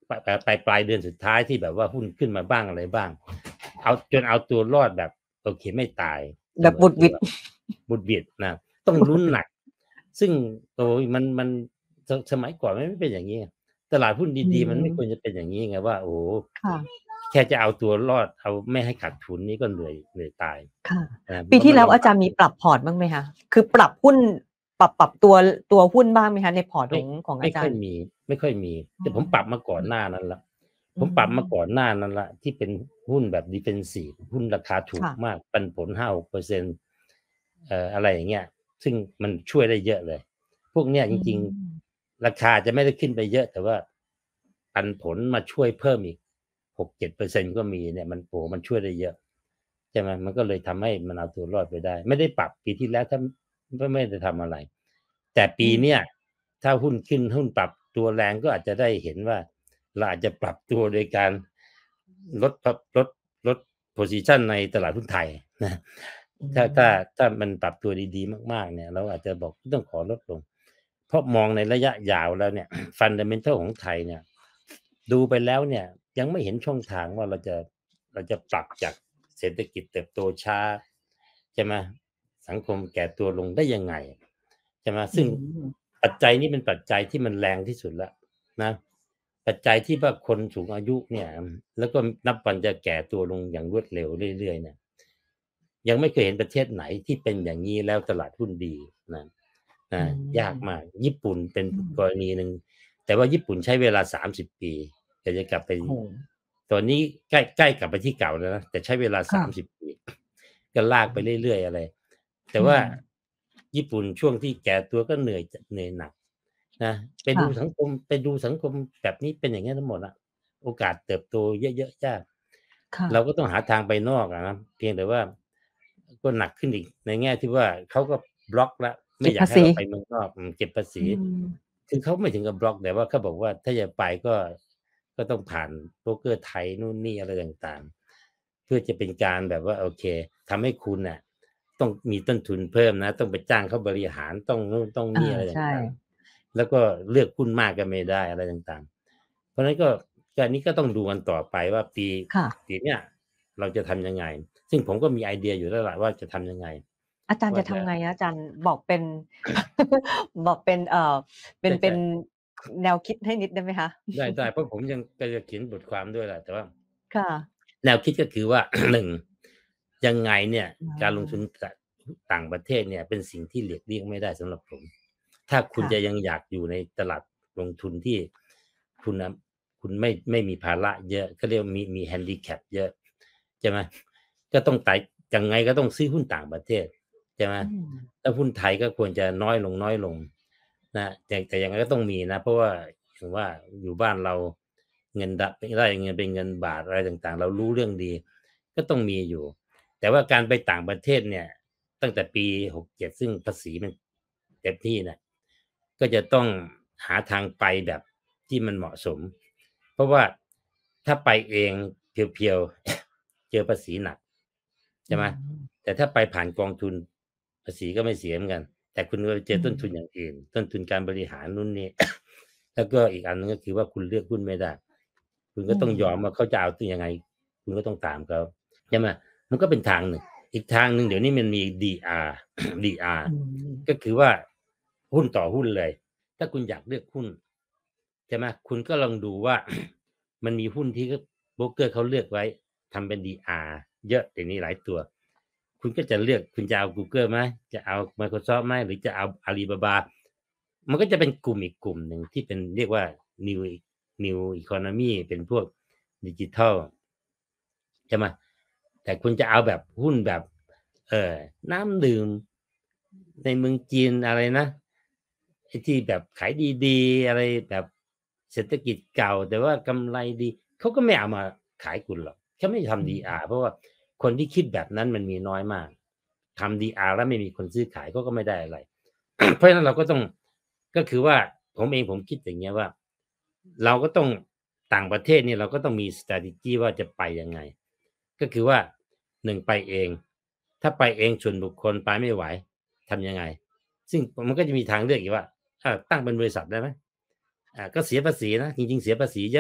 ปลายปลายปลายเดือนสุดท้ายที่แบบว่าหุ้นขึ้นมาบ้างอะไรบ้างเอาจนเอาตัวรอดแบบโอเคไม่ตายแบบบุดหวิดบุดหวิดนะต้องลุ้นหนักซึ่งโอ้ยมันมันสมัยก่อนไม่เป็นอย่างนี้ตลาดหุ้นดีๆมันไม่ควรจะเป็นอย่างนี้ไงว่าโอ้แค่จะเอาตัวรอดเอาไม่ให้ขาดทุนนี่ก็เหนื่อยเหนื่อยตายค่ะปีที่แล้วอาจารย์มีปรับพอร์ตบ้างไหมคะคือปรับหุ้นปรับปรับตัวตัวหุ้นบ้างไหมคะในพอร์ตของของอาจารย์ไม่ค่อยมีไม่ค่อยมีแต่ผมปรับมาก่อนหน้านั้นละผมปรับมาก่อนหน้านั้นละที่เป็นหุ้นแบบดิเฟนซีฟหุ้นราคาถูกมากปันผล ห้าถึงหกเปอร์เซ็นต์ เอ่ออะไรอย่างเงี้ยซึ่งมันช่วยได้เยอะเลยพวกเนี้ยจริงๆราคาจะไม่ได้ขึ้นไปเยอะแต่ว่าปันผลมาช่วยเพิ่มอีก หกถึงเจ็ดเปอร์เซ็นต์ ก็มีเนี่ยมันโหมันช่วยได้เยอะใช่ไหมมันก็เลยทำให้มันเอาตัวรอดไปได้ไม่ได้ปรับปีที่แล้วถ้าไม่ได้ทำอะไรแต่ปีเนี้ยถ้าหุ้นขึ้นหุ้นปรับตัวแรงก็อาจจะได้เห็นว่าเราอาจจะปรับตัวโดยการลดลดลด position ในตลาดหุ้นไทยนะถ้าถ้าถ้ามันปรับตัวดีๆมากๆเนี่ยเราอาจจะบอกต้องขอลดลงเพราะมองในระยะยาวแล้วเนี่ย fundamental ของไทยเนี่ยดูไปแล้วเนี่ยยังไม่เห็นช่องทางว่าเราจะเราจะปรับจากเศรษฐกิจเติบโตช้าใช่ไหมสังคมแก่ตัวลงได้ยังไงใช่ไหมซึ่งปัจจัยนี้เป็นปัจจัยที่มันแรงที่สุดแล้วนะปัจจัยที่ว่าคนสูงอายุเนี่ยแล้วก็นับวันจะแก่ตัวลงอย่างรวดเร็วเรื่อยๆเนี่ยยังไม่เคยเห็นประเทศไหนที่เป็นอย่างนี้แล้วตลาดหุ้นดีนะนะยากมากญี่ปุ่นเป็นกรณีหนึ่งแต่ว่าญี่ปุ่นใช้เวลาสามสิบปีจะจะกลับไปตอนนี้ใกล้ใกล้กลับไปที่เก่าแล้วนะแต่ใช้เวลาสามสิบปีก็ลากไปเรื่อยๆอะไรแต่ว่าญี่ปุ่นช่วงที่แก่ตัวก็เหนื่อยเหนื่อยหนักนะไปดูสังคมไปดูสังคมแบบนี้เป็นอย่างนี้ทั้งหมดอะโอกาสเติบโตเยอะๆยากเราก็ต้องหาทางไปนอกอะนะเพียงแต่ว่าก็หนักขึ้นอีกในแง่ที่ว่าเขาก็บล็อกแล้วไม่อยากให้เราไปเมืองนอกเก็บภาษีคือเขาไม่ถึงกับบล็อกแต่ว่าเขาบอกว่าถ้าจะไปก็ก็ต้องผ่านโบรกเกอร์ไทยนู่นนี่อะไรต่างๆเพื่อจะเป็นการแบบว่าโอเคทำให้คุณน่ะต้องมีต้นทุนเพิ่มนะต้องไปจ้างเขาบริหารต้องนู่นต้องนี่อะไรต่างๆแล้วก็เลือกหุ้นมากก็ไม่ได้อะไรต่างๆเพราะฉะนั้นก็การนี้ก็ต้องดูกันต่อไปว่าปีปีเนี้ยเราจะทำยังไงซึ่งผมก็มีไอเดียอยู่แล้วล่ะว่าจะทำยังไงอาจารย์จะทำไงอาจารย์บอกเป็นบอกเป็นเอ่อเป็นเป็นแนวคิดให้นิดได้ไหมคะได้ได้เพราะผมยังจะเขียนบทความด้วยแหละแต่ว่าค่ะแนวคิดก็คือว่า หนึ่งยังไงเนี่ยการลงทุนต่างประเทศเนี่ยเป็นสิ่งที่หลีกเลี่ยงไม่ได้สำหรับผมถ้าคุณจะยังอยากอยู่ในตลาดลงทุนที่คุณนะคุณไม่ไม่มีภาระเยอะก็เรียกมีมีแฮนดิแคปเยอะใช่ไหมก็ต้องไต่ยังไงก็ต้องซื้อหุ้นต่างประเทศใช่ไหมแล้วหุ้นไทยก็ควรจะน้อยลงน้อยลงนะแต่แต่ยังไงก็ต้องมีนะเพราะว่าอย่างว่าอยู่บ้านเราเงินได้เงินเป็นเงินบาทอะไรต่างๆเรารู้เรื่องดีก็ต้องมีอยู่แต่ว่าการไปต่างประเทศเนี่ยตั้งแต่ปีหกสิบเจ็ดซึ่งภาษีมันเต็มที่นะก็จะต้องหาทางไปแบบที่มันเหมาะสมเพราะว่าถ้าไปเองเพียวๆเจอภาษีหนักใช่ไหมแต่ถ้าไปผ่านกองทุนภาษีก็ไม่เสียเหมือนกันแต่คุณก็เจอต้นทุนอย่างอื่นต้นทุนการบริหารนู่นนี่แล้วก็อีกอันนึงก็คือว่าคุณเลือกหุ้นไม่ได้คุณก็ต้องยอมว่าเขาจะเอาตัวยังไงคุณก็ต้องตามเขาใช่ไหมมันก็เป็นทางหนึ่งอีกทางหนึ่งเดี๋ยวนี้มันมี ดี อาร์ ดี อาร์ ก็คือว่าหุ้นต่อหุ้นเลยถ้าคุณอยากเลือกหุ้นใช่ไหมคุณก็ลองดูว่า มันมีหุ้นที่โบรกเกอร์เขาเลือกไว้ทำเป็น ดี อาร์ เยอะแต่นี้หลายตัวคุณก็จะเลือกคุณจะเอา Google ไหมจะเอา Microsoft ไหมหรือจะเอา Alibaba มันก็จะเป็นกลุ่มอีกกลุ่มหนึ่งที่เป็นเรียกว่า New New Economy เป็นพวกดิจิทัลใช่ไหมแต่คุณจะเอาแบบหุ้นแบบเออน้ำดื่มในเมืองจีนอะไรนะไอ้ที่แบบขายดีๆอะไรแบบเศรษฐกิจเก่าแต่ว่ากำไรดีเขาก็ไม่เอามาขายคุณหรอกเขาไม่ทำ ดี อาร์ เพราะว่าคนที่คิดแบบนั้นมันมีน้อยมากทำ ดี อาร์ แล้วไม่มีคนซื้อขายก็ไม่ได้อะไร เพราะฉะนั้นเราก็ต้องก็คือว่าผมเองผมคิดอย่างเงี้ยว่าเราก็ต้องต่างประเทศนี่เราก็ต้องมี strategy ว่าจะไปยังไงก็คือว่าหนึ่งไปเองถ้าไปเองส่วนบุคคลไปไม่ไหวทำยังไงซึ่งมันก็จะมีทางเลือกอีกว่าตั้งเป็นบริษัทได้ไหมอ่าก็เสียภาษีนะจริงๆเสียภาษีเยอะ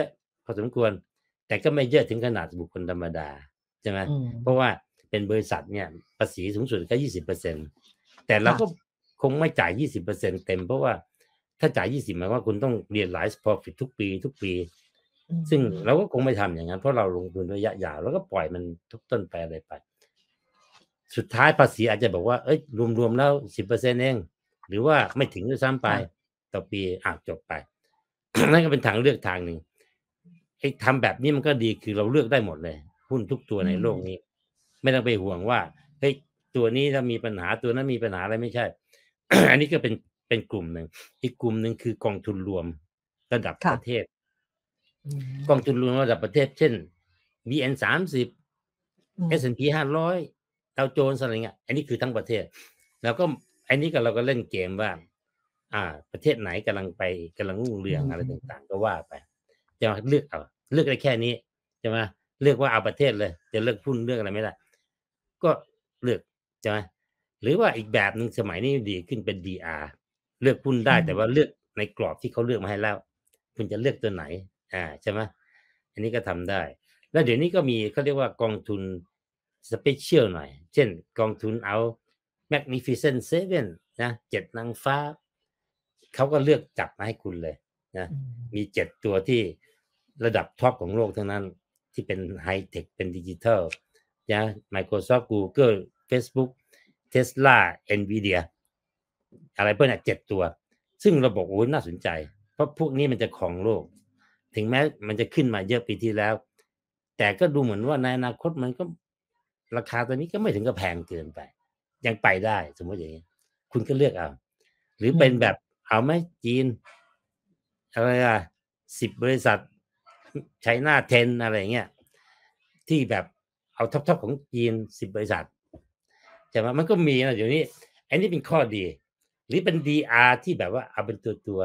พอสมควรแต่ก็ไม่เยอะถึงขนาดบุคคลธรรมดาใช่ไหมเพราะว่าเป็นบริษัทเนี่ยภาษีสูงสุดแค่ ยี่สิบเปอร์เซ็นต์ แต่เราก็คงไม่จ่าย ยี่สิบเปอร์เซ็นต์ เต็มเพราะว่าถ้าจ่าย ยี่สิบหมายว่าคุณต้อง realize profit ทุกปีทุกปีซึ่งเราก็คงไม่ทำอย่างนั้นเพราะเราลงทุนระยะยาวแล้วก็ปล่อยมันทุกต้นไปอะไรไปสุดท้ายภาษีอาจจะบอกว่าเอ้ยรวมๆแล้ว สิบเปอร์เซ็นต์ เองหรือว่าไม่ถึงด้วยซ้ำไปต่อปีอ่ะจบไป นั่นก็เป็นทางเลือกทางหนึ่งไอ้ทำแบบนี้มันก็ดีคือเราเลือกได้หมดเลยหุ้นทุกตัวในโลกนี้ไม่ต้องไปห่วงว่าเฮ้ยตัวนี้ถ้ามีปัญหาตัวนั้นมีปัญหาอะไรไม่ใช่ อันนี้ก็เป็นเป็นกลุ่มหนึ่งอีกกลุ่มหนึ่งคือกองทุนรวมระดับประเทศกองทุนรวมระดับประเทศเช่น บี เอ็น สามสิบ เอส แอนด์ พี ห้าร้อยดาวโจนส์อะไรเงี้ยอันนี้คือทั้งประเทศแล้วก็อันนี้ก็เราก็เล่นเกมว่าอ่าประเทศไหนกำลังไปกำลังรุ่งเรืองอะไรต่างๆก็ว่าไปจะเลือกเอาเลือกได้แค่นี้ใช่ไหมเลือกว่าเอาประเทศเลยจะเลือกหุ้นเลือกอะไรไม่ได้ก็เลือกใช่ไหมหรือว่าอีกแบบนึงสมัยนี้ดีขึ้นเป็น ดี อาร์ เลือกหุ้นได้แต่ว่าเลือกในกรอบที่เขาเลือกมาให้แล้วคุณจะเลือกตัวไหนอ่าใช่ไหมอันนี้ก็ทำได้แล้วเดี๋ยวนี้ก็มีเขาเรียกว่ากองทุนสเปเชียลหน่อยเช่นกองทุนเอา Magnificent Seven นะเจ็ดนางฟ้าเขาก็เลือกจับมาให้คุณเลยนะมีเจ็ดตัวที่ระดับท็อปของโลกทั้งนั้นที่เป็นไฮเทคเป็นดิจิทัลนะ Microsoft Google Facebook Tesla Nvidia อะไรพวกนี้เจ็ดตัวซึ่งเราบอกโอ้น่าสนใจเพราะพวกนี้มันจะครองโลกถึงแม้มันจะขึ้นมาเยอะปีที่แล้วแต่ก็ดูเหมือนว่าในอนาคตมันก็ราคาตัวนี้ก็ไม่ถึงกับแพงเกินไปยังไปได้สมมติอย่างนี้คุณก็เลือกเอาหรือเป็นแบบเอาไหมจีนอะไรอ่ะสิบบริษัทไชน่าเทนอะไรเงี้ยที่แบบเอาท็อปๆของจีนสิบบริษัทใช่ไหมมันก็มีนะเดี๋ยวนี้อันนี้เป็นข้อดีหรือเป็น ดี อาร์ ที่แบบว่าเอาเป็นตัวตัว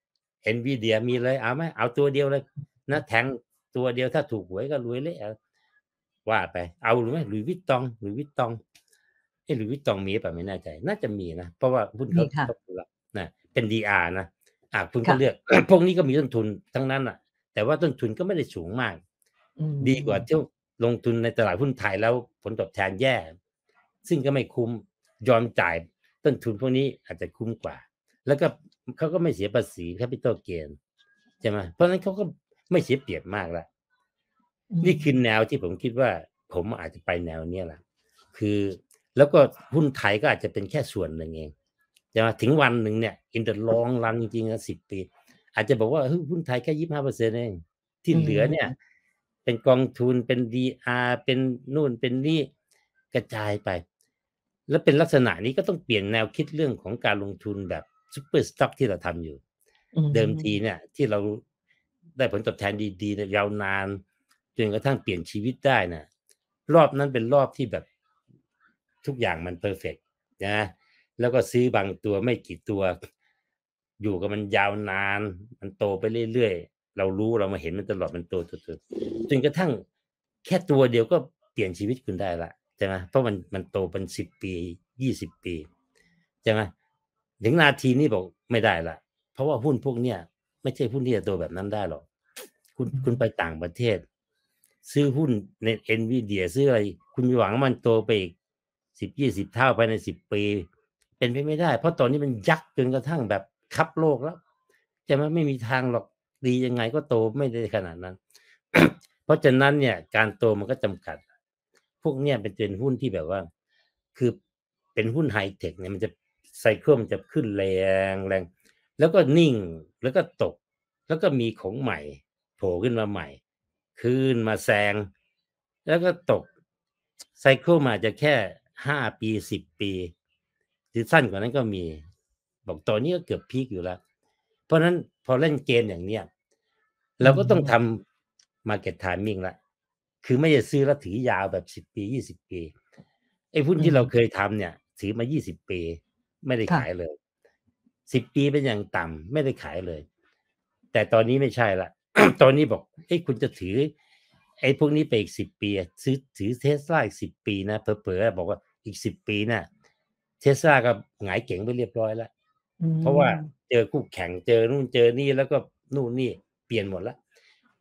Nvidia มีเลยเอาไหมเอาตัวเดียวเลยนะแทงตัวเดียวถ้าถูกหวยก็รวยเลยว่าไปเอาหรือไม่หรือวิตตองหรือวิตตองไอ้หรือวิตตองมีป่ะไม่แน่ใจน่าจะมีนะเพราะว่าหุ้นเขานะเป็น ดี อาร์ นะอ่ะคุณก็เลือกพวกนี้ก็มีต้นทุนทั้งนั้นอ่ะแต่ว่าต้นทุนก็ไม่ได้สูงมากดีกว่าที่ลงทุนในตลาดหุ้นไทยแล้วผลตอบแทนแย่ซึ่งก็ไม่คุ้มยอมจ่ายต้นทุนพวกนี้อาจจะคุ้มกว่าแล้วก็เขาก็ไม่เสียภาษีแคปิตอลเกนใช่ไหมเพราะฉะนั้นเขาก็ไม่เสียเปรียบมากละนี่คือแนวที่ผมคิดว่าผมอาจจะไปแนวนี้แหละคือแล้วก็หุ้นไทยก็อาจจะเป็นแค่ส่วนหนึ่งเองจะมาถึงวันหนึ่งเนี่ย in the long run จริงๆนะสิบปีอาจจะบอกว่าหุ้นไทยแค่ ยี่สิบห้าเปอร์เซ็นต์ เองที่เหลือเนี่ยเป็นกองทุนเป็น ดี อาร์ เป็นนู่นเป็นนี่กระจายไปแล้วเป็นลักษณะนี้ก็ต้องเปลี่ยนแนวคิดเรื่องของการลงทุนแบบซุปเปอร์สต็อกที่เราทำอยู่เดิมทีเนี่ยที่เราได้ผลตอบแทนดีๆยาวนานจนกระทั่งเปลี่ยนชีวิตได้นะรอบนั้นเป็นรอบที่แบบทุกอย่างมันเพอร์เฟกต์นะแล้วก็ซื้อบางตัวไม่กี่ตัวอยู่กับมันยาวนานมันโตไปเรื่อยๆเรารู้เรามาเห็นมันตลอดมันโตจนกระทั่งแค่ตัวเดียวก็เปลี่ยนชีวิตคุณได้ละใช่ไหมเพราะมันมันโตเป็นสิบปียี่สิบปีใช่ไหมถึงนาทีนี้บอกไม่ได้ละเพราะว่าหุ้นพวกเนี้ยไม่ใช่หุ้นที่จะโตแบบนั้นได้หรอกคุณคุณไปต่างประเทศซื้อหุ้นใน Nvidia ซื้ออะไรคุณหวังมันโตไปอีกสิบ ยี่สิบเท่าภายในสิบปีเป็นไปไม่ได้เพราะตอนนี้มันยักษ์จนกระทั่งแบบคับโลกแล้วใช่ไหมไม่มีทางหรอกดียังไงก็โตไม่ได้ขนาดนั้น เพราะฉะนั้นเนี่ยการโตมันก็จำกัดพวกเนี้ยเป็นเป็นหุ้นที่แบบว่าคือเป็นหุ้นไฮเทคเนี่ยมันจะไซเคิลมันจะขึ้นแรงแรงแล้วก็นิ่งแล้วก็ตกแล้วก็มีของใหม่โผล่ขึ้นมาใหม่ขึ้นมาแซงแล้วก็ตกไซเคิลมาจะแค่ห้าปีสิบปีหรือสั้นกว่านั้นก็มีบอกตอนนี้ก็เกือบพีคอยู่แล้วเพราะนั้นพอเล่นเกมอย่างเนี้ยเราก็ต้องทำ market timing ละคือไม่จะซื้อแล้วถือยาวแบบสิบปียี่สิบปีไอ้หุ้นที่เราเคยทำเนี่ยถือมายี่สิบปีไม่ได้ขายเลยสิบปีเป็นอย่างต่ำไม่ได้ขายเลยแต่ตอนนี้ไม่ใช่ละ ตอนนี้บอกเอ้ยคุณจะถือไอ้พวกนี้ไปอีกสิบปีซื้อถือ Tesla อีกสิบปีนะเผลอๆบอกว่าอีกสิบปีน่ะ Tesla ก็หงายเก๋งไปเรียบร้อยแล้วเพราะว่าเจอคู่แข่งเจอนู่นเจอนี่แล้วก็นู่นนี่เปลี่ยนหมดแล้ว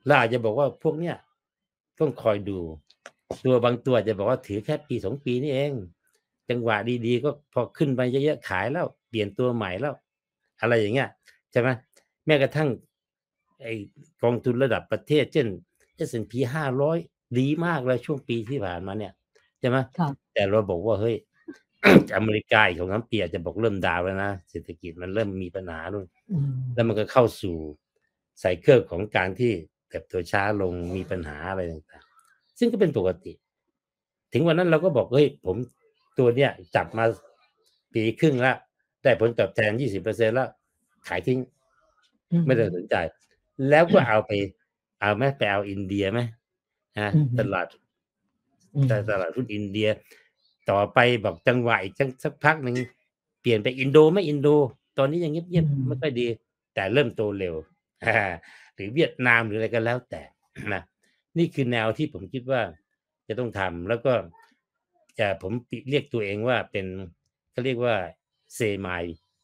แล้วอาจจะบอกว่าพวกเนี้ยต้องคอยดูตัวบางตัวจะบอกว่าถือแค่ปีสองปีนี่เองจังหวะดีๆก็พอขึ้นไปเยอะๆขายแล้วเปลี่ยนตัวใหม่แล้วอะไรอย่างเงี้ยใช่ไหมแม้กระทั่งไอ้กองทุนระดับประเทศเช่น เอส แอนด์ พี ห้าร้อยดีมากเลยช่วงปีที่ผ่านมาเนี่ยใช่ไหมแต่เราบอกว่าเฮ้ย อเมริกาอีกของน้ำปีอาจจะบอกเริ่มดาวแล้วนะเศรษฐกิจมันเริ่มมีปัญหาด้วยแล้วมันก็เข้าสู่ไซเคิลของการที่เติบโตช้าลงมีปัญหาอะไรต่างๆซึ่งก็เป็นปกติถึงวันนั้นเราก็บอกเฮ้ยผมตัวเนี้ยจับมาปีครึ่งแล้วได้ผลตอบแทน ยี่สิบเปอร์เซ็นต์ แล้วขายทิ้งไม่ได้สนใจแล้วก็เอาไปเอาไหมไปเอาอินเดียไหมฮะตลาดแต่ตลาดหุ้นอินเดียต่อไปบอกจังหวะอีกสักพักหนึ่งเปลี่ยนไปอินโดไม่อินโดตอนนี้ยังเงียบๆไม่ค่อยดีแต่เริ่มโตเร็วหรือเวียดนามหรืออะไรก็แล้วแต่นะนี่คือแนวที่ผมคิดว่าจะต้องทำแล้วก็จะผมเรียกตัวเองว่าเป็นเขาเรียกว่า semi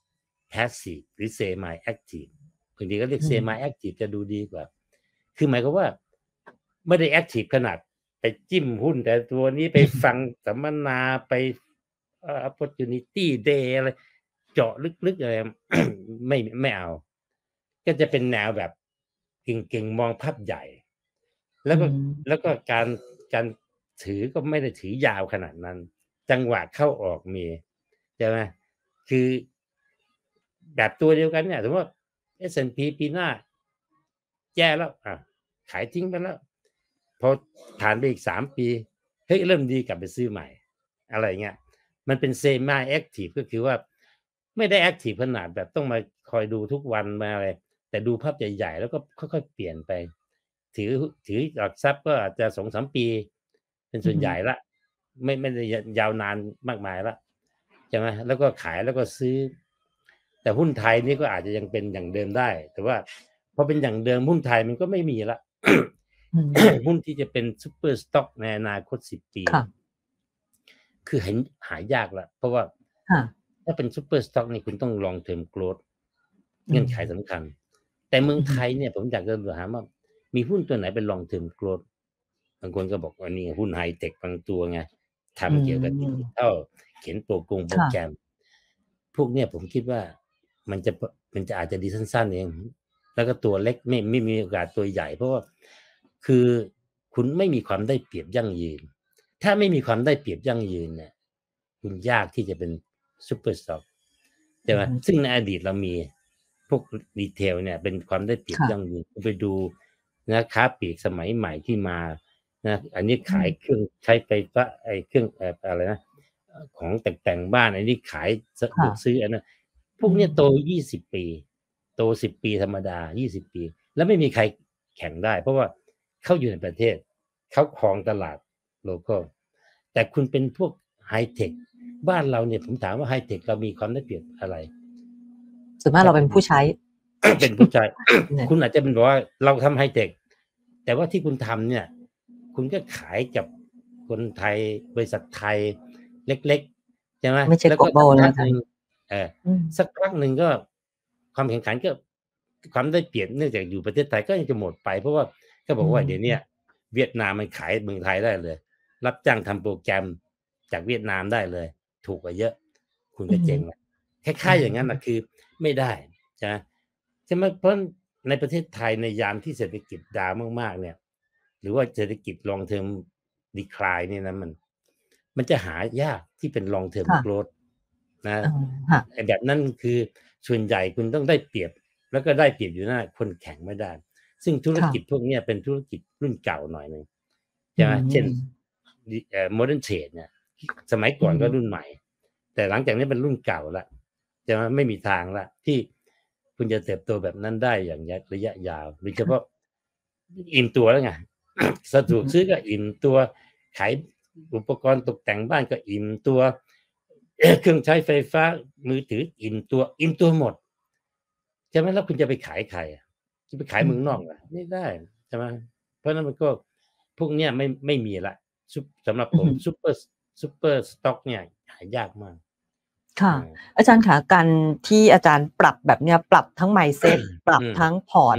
passive หรือ semi active บางทีก็เรียก semi active จะดูดีกว่าคือหมายความว่าไม่ได้ active ขนาดไปจิ้มหุ้นแต่ตัวนี้ไปฟังสัมมนาไปเอ่อ opportunity day อะไรเจาะลึกๆอะไร ไม่ไม่เอาก็จะเป็นแนวแบบเก่งๆมองภาพใหญ่แล้วก็แล้วก็การการถือก็ไม่ได้ถือยาวขนาดนั้นจังหวะเข้าออกมีใช่ไหมคือแบบตัวเดียวกันเนี่ยสมมติว่า เอส แอนด์ พี ปีหน้าแย่แล้วอ่ะขายทิ้งไปแล้วพอผ่านไปอีกสามปีเฮ้ยเริ่มดีกลับไปซื้อใหม่อะไรเงี้ยมันเป็น semi active ก็คือว่าไม่ได้ active ขนาดแบบต้องมาคอยดูทุกวันมาอะไรแต่ดูภาพใหญ่ๆแล้วก็ค่อยๆเปลี่ยนไปถือถือหลักทรัพย์ก็อาจจะ สองถึงสาม ปีเป็นส่วนใหญ่ละไม่ไม่ได้ยาวนานมากมายละใช่ไหมแล้วก็ขายแล้วก็ซื้อแต่หุ้นไทยนี่ก็อาจจะยังเป็นอย่างเดิมได้แต่ว่าพอเป็นอย่างเดิมหุ้นไทยมันก็ไม่มีละ หุ้นที่จะเป็นซุปเปอร์สต็อกในอนาคตสิบปีคือเห็นหายากละเพราะว่าถ้าเป็นซุปเปอร์สต็อกนี่คุณต้องลองเทอมโกรธเงื่อนไขสำคัญแต่เมืองไทยเนี่ยผมอยากจะถามว่ามีหุ้นตัวไหนเป็นลองเทอมโกรธบางคนก็บอกว่านี่หุ้นไฮเทคบางตัวไงทำเกี่ยวกับดิจิทัลเขียนโปรกงโปรแกรมพวกเนี้ยผมคิดว่ามันจะมันจะอาจจะดีสั้นๆเองแล้วก็ตัวเล็กไม่ไม่มีโอกาสตัวใหญ่เพราะว่าคือคุณไม่มีความได้เปรียบยั่งยืนถ้าไม่มีความได้เปรียบยั่งยืนเนี่ยคุณยากที่จะเป็นซุปเปอร์สต็อกใช่ไหมซึ่งในอดีตเรามีพวกรีเทลเนี่ยเป็นความได้เปรียบยั่งยืนไปดูนะค้าปลีกสมัยใหม่ที่มานะอันนี้ขายเครื่องใช้ไฟฟ้าไอ้เครื่องอะไรนะของแต่งบ้านอันนี้ขายซื้ออันนั้นพวกนี้โตยี่สิบปีโตสิบปีธรรมดายี่สิบปีแล้วไม่มีใครแข่งได้เพราะว่าเขาอยู่ในประเทศเขาครองตลาดโลคอลแต่คุณเป็นพวกไฮเทคบ้านเราเนี่ยผมถามว่าไฮเทคเรามีความได้เปรียบอะไรส่วนมากเราเป็นผู้ใช้เป็นผู้ใช้ คุณอาจจะเป็นบอกว่าเราทำไฮเทคแต่ว่าที่คุณทำเนี่ยคุณก็ขายกับคนไทยบริษัทไทยเล็กๆใช่ไหมแล้วก็สักพักหนึ่งเออสักพักหนึ่งก็ความแข่งขันก็ความได้เปรียบเนื่องจากอยู่ประเทศไทยก็ยังจะหมดไปเพราะว่าก็บอกว่าเดี๋ยวนี้เวียดนามมันขายเมืองไทยได้เลยรับจ้างทำโปรแกรมจากเวียดนามได้เลยถูกกว่าเยอะคุณก็เจ๊งละคล้ายๆอย่างนั้นนะคือไม่ได้ใช่ไหมใช่ไหมเพราะในประเทศไทยในยามที่เศรษฐกิจดาวมากๆเนี่ยหรือว่าเศรษฐกิจ long term decline เนี่ยนะมันมันจะหายากที่เป็น long term growth นะไอ้แบบนั้นคือส่วนใหญ่คุณต้องได้เปรียบแล้วก็ได้เปรียบอยู่หน้าคนแข่งไม่ได้ซึ่งธุรกิจพวกนี้เป็นธุรกิจรุ่นเก่าหน่อยนึงใช่ไหมเช่นเอ่อ modern trade เนี่ยสมัยก่อนก็รุ่นใหม่แต่หลังจากนี้เป็นรุ่นเก่าละจะไม่มีทางละที่คุณจะเติบโตแบบนั้นได้อย่างระยะยาวโดยเฉพาะอิ่มตัวแล้วไงสะดวกซื้อก็อิ่มตัวขายอุปกรณ์ตกแต่งบ้านก็อิ่มตัวเครื่องใช้ไฟฟ้ามือถืออิ่มตัวอิ่มตัวหมดใช่ไหมแล้วคุณจะไปขายใครจะไปขายเมืองนอกเหรอไม่ได้ใช่ไหมเพราะนั้นมันก็พวกเนี้ยไม่ไม่มีละสำหรับผมซุปเปอร์ซุปเปอร์สต็อกเนี่ยหายากมากค่ะอาจารย์คะการที่อาจารย์ปรับแบบเนี้ยปรับทั้ง mindset ปรับทั้งพอร์ต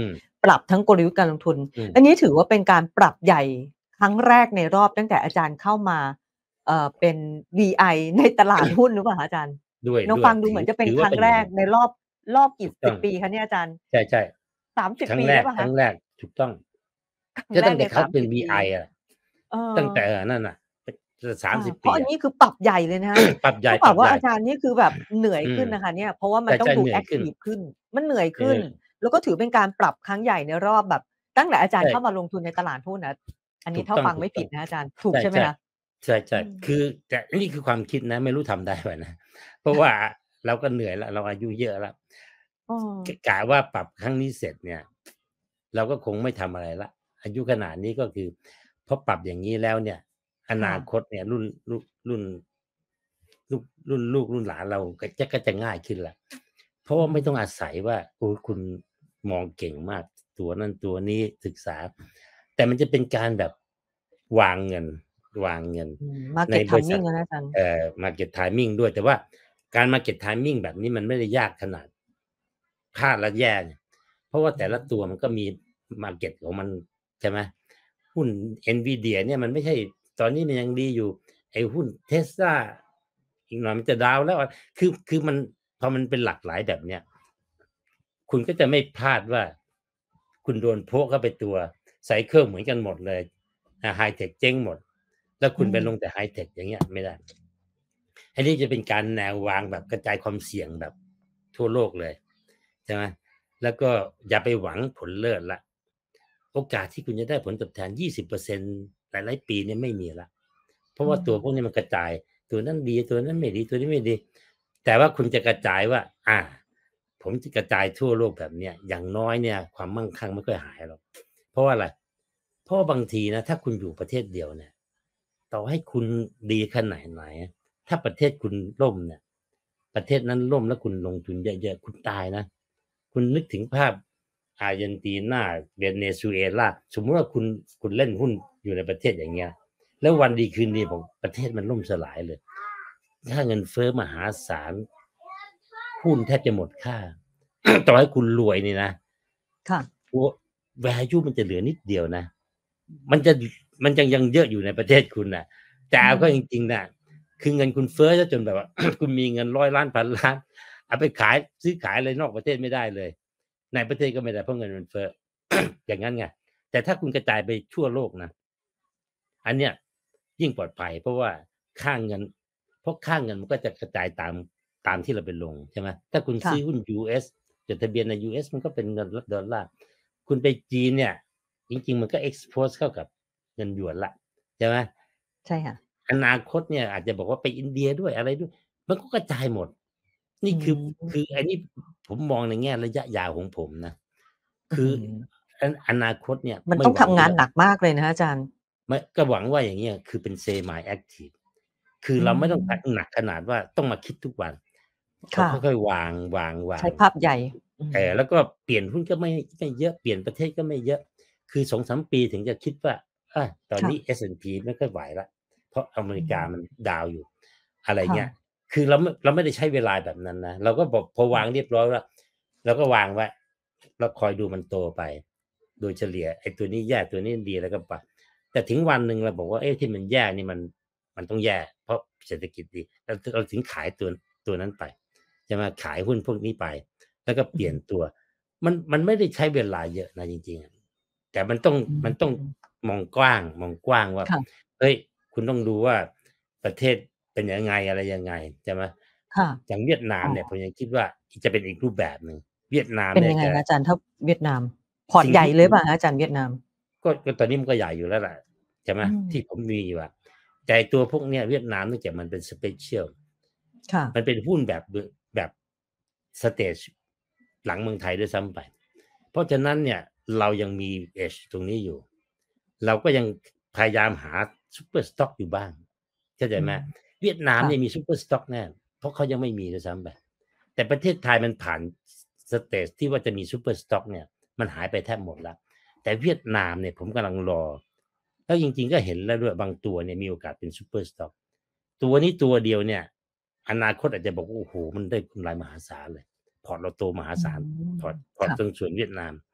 ปรับทั้งกลยุทธ์การลงทุนอืมอันนี้ถือว่าเป็นการปรับใหญ่ครั้งแรกในรอบตั้งแต่อาจารย์เข้ามาเอ่อเป็น วี ไอ ในตลาดหุ้นหรือเปล่าคะอาจารย์ด้วยน้องด้วยฟังดูถืเหมืออนจะเป็นถือคว่ารั้งเป็นแรอย่างกในรอบ รอบกี่ถูกต้สิองบ ปีคะเนี่ยอาจารย์? ใช่สามสิบๆ ครั้ปงีแรกได้เปล่าคครั้ะ? งแรก ถูกต้องครั้ก็งแรตั้กงแในต่เขสาามเป็นสิบ ปีวี ไอ อะเอตั้งแต่อนั่นน่ะ ต จะ สาอมาสิบเพปราีะอันอะนี้คือปรับใหญ่เลยนะคะปรับใหญเท่่ากัปรบัวบ่าใหญอา่จารย์นี่คือแบบเหนื่อยอืมขึ้นนะคะเนี่ย เพราะว่าใมันต้องช่ ๆดูเหนื่แออ็ยขึ้นกทิฟขึ้น มันเหนื่อยเขึ้นออแล้วก็ถือเป็นการปรับครั้งใหญ่ในรอบแบบ ตั้งแต่อาจาใรชย์เข้า่มาลงทุนในตลาดหุ้นนะ อันนถีู้กถ้าต้องฟังไม่ผถูกต้ิองดนะอาจารย์ ถูใกใช่ไหมช่คะ? ๆ ใชอื่ๆมคือ แต่นี่คือความคิดนะ ไม่รู้ทำได้เปล่านะ เพราะว่าเราก็เหนื่อยแล้ว เราอายุเยอะแล้วเออก กะว่าปรับครั้งนี้เสร็จเนี่ย เราก็คงไม่ทำอะไรแล้ว อายุขนาดนี้ก็คือพอปรับอย่างงี้แล้วเนี่ย อค่นาะคตเนี่ย รุ่น รุ่น รุ่น รุ่น รุ่นลูกรุ่นหลานเราก็จะ ก็จะง่ายขึ้นแล้ว เพราะอืว่าไม่ต้องมอาศัยว่า โอ้ คุณมองเก่งมาก ตัวนั่นตัวนี้ศึกษา แต่มันจะเป็นการแบบวางเงิน วางเงินอืมใน Market บริษัท Timing อะนะอาจารย์เอ่อ Market Timing ด้วย แต่ว่าการ Market Timing แบบนี้มันไม่ได้ยากขนาด พลาดแล้วแย่เนี่ย เพราะว่าอืแต่ละตัวมันก็มมี Market ของมัน ใช่ไหม หุ้น Nvidia เนี่ยมันไม่ใช่ ตอนนี้มันยังดีอยู่ ไอ้หุ้น Tesla อีกหน่อยมันจะดาวน์แล้วอะ คือ คือมัน พอมันเป็นหลากหลายแบบเนี้ย คุณก็จะไม่พลาดว่า คุณโดนโพะเข้าไปตัว ไซเกิลเหมือนกันหมดเลย อา ไฮเทคเจ๊งหมด แล้วอคืุณไปลมงแต่ไฮเทค อย่างเงี้ย ไม่ได้ อันนี้จะเป็นการแนววางแบบกระจายความเสี่ยงแบบทั่วโลกเลย ใช่ไหม แล้วก็อย่าไปหวังผลเลิศแล้ว โอกาสที่คุณจะได้ผลตอบแทน ยี่สิบเปอร์เซ็นต์ หลาย ๆ ปีเนี่ยไม่มีแล้ว เพราอืะว่าตัวพวกมนี้มันกระจาย ตัวนั้นดี ตัวนั้นไม่ดี ตัวนี้ไม่ดี แต่ว่าคุณจะกระจายว่า อา ผมจะกระจายทั่วโลกแบบเนี้ย อย่างน้อยเนี่ยความมั่งคั่งไม่ค่อยหายหรอก เพราะว่าอะไร เพราะว่าบางทีนะ ถ้าคุณอยู่ประเทศเดียวเนี่ย ต่อให้คุณดีขนาดไหน ถ้าประเทศคุณล่มเนี่ย ประเทศนั้นล่มแล้วคุณลงทุนเยอะ ๆ คุณตายนะ คุณนึกถึงภาพอาร์เจนตินา เวเนซุเอลา สมมุติว่าคุณ คุณเล่นหุ้นอยู่ในประเทศอย่างเงี้ย แล้ววันดีคืนดีบอกประเทศมันล่มสลายเลย ค่าเงินเฟ้อมหาศาล หุ้นแทบจะหมดค่า ต่อให้คุณรวยนี่นะค่ะตัว value มันจะเหลือนิดเดียวนะ มันจะ มันจะยังเยอะอยู่ในประเทศคุณน่ะ แต่อืเอาเข้าจมริง ๆ น่ะ คือเงินคุณเฟ้อเสียจนแบบว่า คุณมีเงิน ร้อยล้าน พันล้าน เอาไปขาย ซื้อขายอะไรนอกประเทศไม่ได้เลย ในประเทศก็ไม่ได้ เพราะเงินมันเฟ้อ อย่างงั้นไง แต่ถ้าคุณกระจายไปทั่วโลกนะ อันเนี้ยยิ่งปลอดภัย เพราะว่าค่าเงิน เพราะค่าเงินมันก็จะกระจายตาม ตามที่เราไปลง ใช่ไหม ถ้าคุณค่ซื้อะหุ้น ยู เอส จดทะเบียนใน ยู เอส มันก็เป็นเงิน ล ดอลลาร์ คุณไปจีนเนี่ย จริง ๆ มันก็ expose เข้ากับเงินหยวนแล้ว ใช่ไหมใช่ค่ะอนาคตเนี่ยอาจจะบอกว่าไปอินเดียด้วย อะไรด้วย มันก็กระจายหมด นอืี่คือ คืออันมนี้ผมมองในแง่ระยะยาวของผมนะอื้คอืฮอืออ อนาคตเนี่ยมันไม่หวต้องทังำงวา่นาหนักมากเลยนะคะอาจารย์ไม่ ก็หวังว่าอย่างเงี้ย คือเป็น Semi Active คืออืเราไม่ต้องหนัมก หนักขนาดว่าต้องมาคิดทุกวันคเรา่ค่ะอย ๆ วาง วใชา้งภาพใหญ่ อืๆ เออมแล้วก็เปลี่ยนหุ้นก็ไม่ ไม่เยอะ เปลี่ยนประเทศก็ไม่เยอะ คือ สองสาม ปีถึงจะคิดว่า อา ตอนค่นี้ะเอส แอนด์ พี ไม่ค่อยไหวแล้ว เพราะอเมอรืิกามมันดาวน์อยู่ อะไรค่เงี้ยะคือเราไม่ เราไม่ได้ใช้เวลาแบบนั้นนะ เราก็บอกพอคว่าะงเรียบร้อยแล้ว เราก็วางไว้ เราคอยดูมันโตไป โดยเฉลี่ยไอ้ตัวนี้แย่ ตัวนี้ดีแล้วก็ปรับ แต่ถึงวันหนึ่งเราบอกว่า เอ๊ะ ที่มันแย่นี่มัน มันต้องแย่ เพราะเศรษฐกิจดี เรา เราถึงขายตัว ตัวนั้นไป ใช่ไหม ขายหุ้นพวกนี้ไป แล้วก็อเปืลอี่ฮยนึตัว มัน มันไม่ได้ใช้เวลาเยอะนะจริง ๆ อะ แต่มันต้องอืมันต้องมมองกว้าง มองกว้างว่าค่ะเฮ้ย คุณต้องดูว่าประเทศเป็นยังไง อะไรยังไง ใช่ไหมค่ะอย่างเวียดนามอ๋เนี่ยผมอยังคิดว่าจะเป็นอีกรูปแบบหนึ่ง เวียดนามเป็นเนี่ยจะยังไงคะอาจารย์ ถ้าเวียดนาม พอร์ตสิ่งทใหญ่ี่เลผมยเปล่าคะอาจารย์เวียดนาม? ก็ ก็ตอนนี้มันก็ใหญ่อยู่แล้วแหละ ใช่ไหมอืที่มผมมีอยู่อะ แต่ไอ้ตัวพวกเนี้ยเวียดนามเนื่องจากมันเป็น Special ค่มัะนเป็นหุ้นแบบ บ แบบ สเตจ หลังเมืองไทยด้วยซ้ำไป เพราะฉะนั้นเนี่ยเรายังมี edge ตรงนี้อยู่ เราก็ยังพยายามหา Super Stock อยู่บ้าง เข้าใจไหมอืมเวียดนามค่เนี่ะยมี Super Stock แน่ เพราะเขายังไม่มีด้วยซ้ำไป แต่ประเทศไทยมันผ่าน ส สเตจที่ว่าจะมี Super Stock เนี่ย มันหายไปแทบหมดแล้ว แต่เวียดนามเนี่ยผมกำลังรอ แล้วจริง ๆ ก็เห็นแล้วด้วย บางตัวเนี่ยมีโอกาสเป็น Super Stock ตัวนี้ตัวเดียวเนี่ย อนาคตอาจจะบอกว่า โอ้โฮ มันได้กำไรมหาศาลเลย พอร์ตเราโตมหาอืศาลมพอร์ต พอคร์ต่ะตรงส่วนเวียดนาม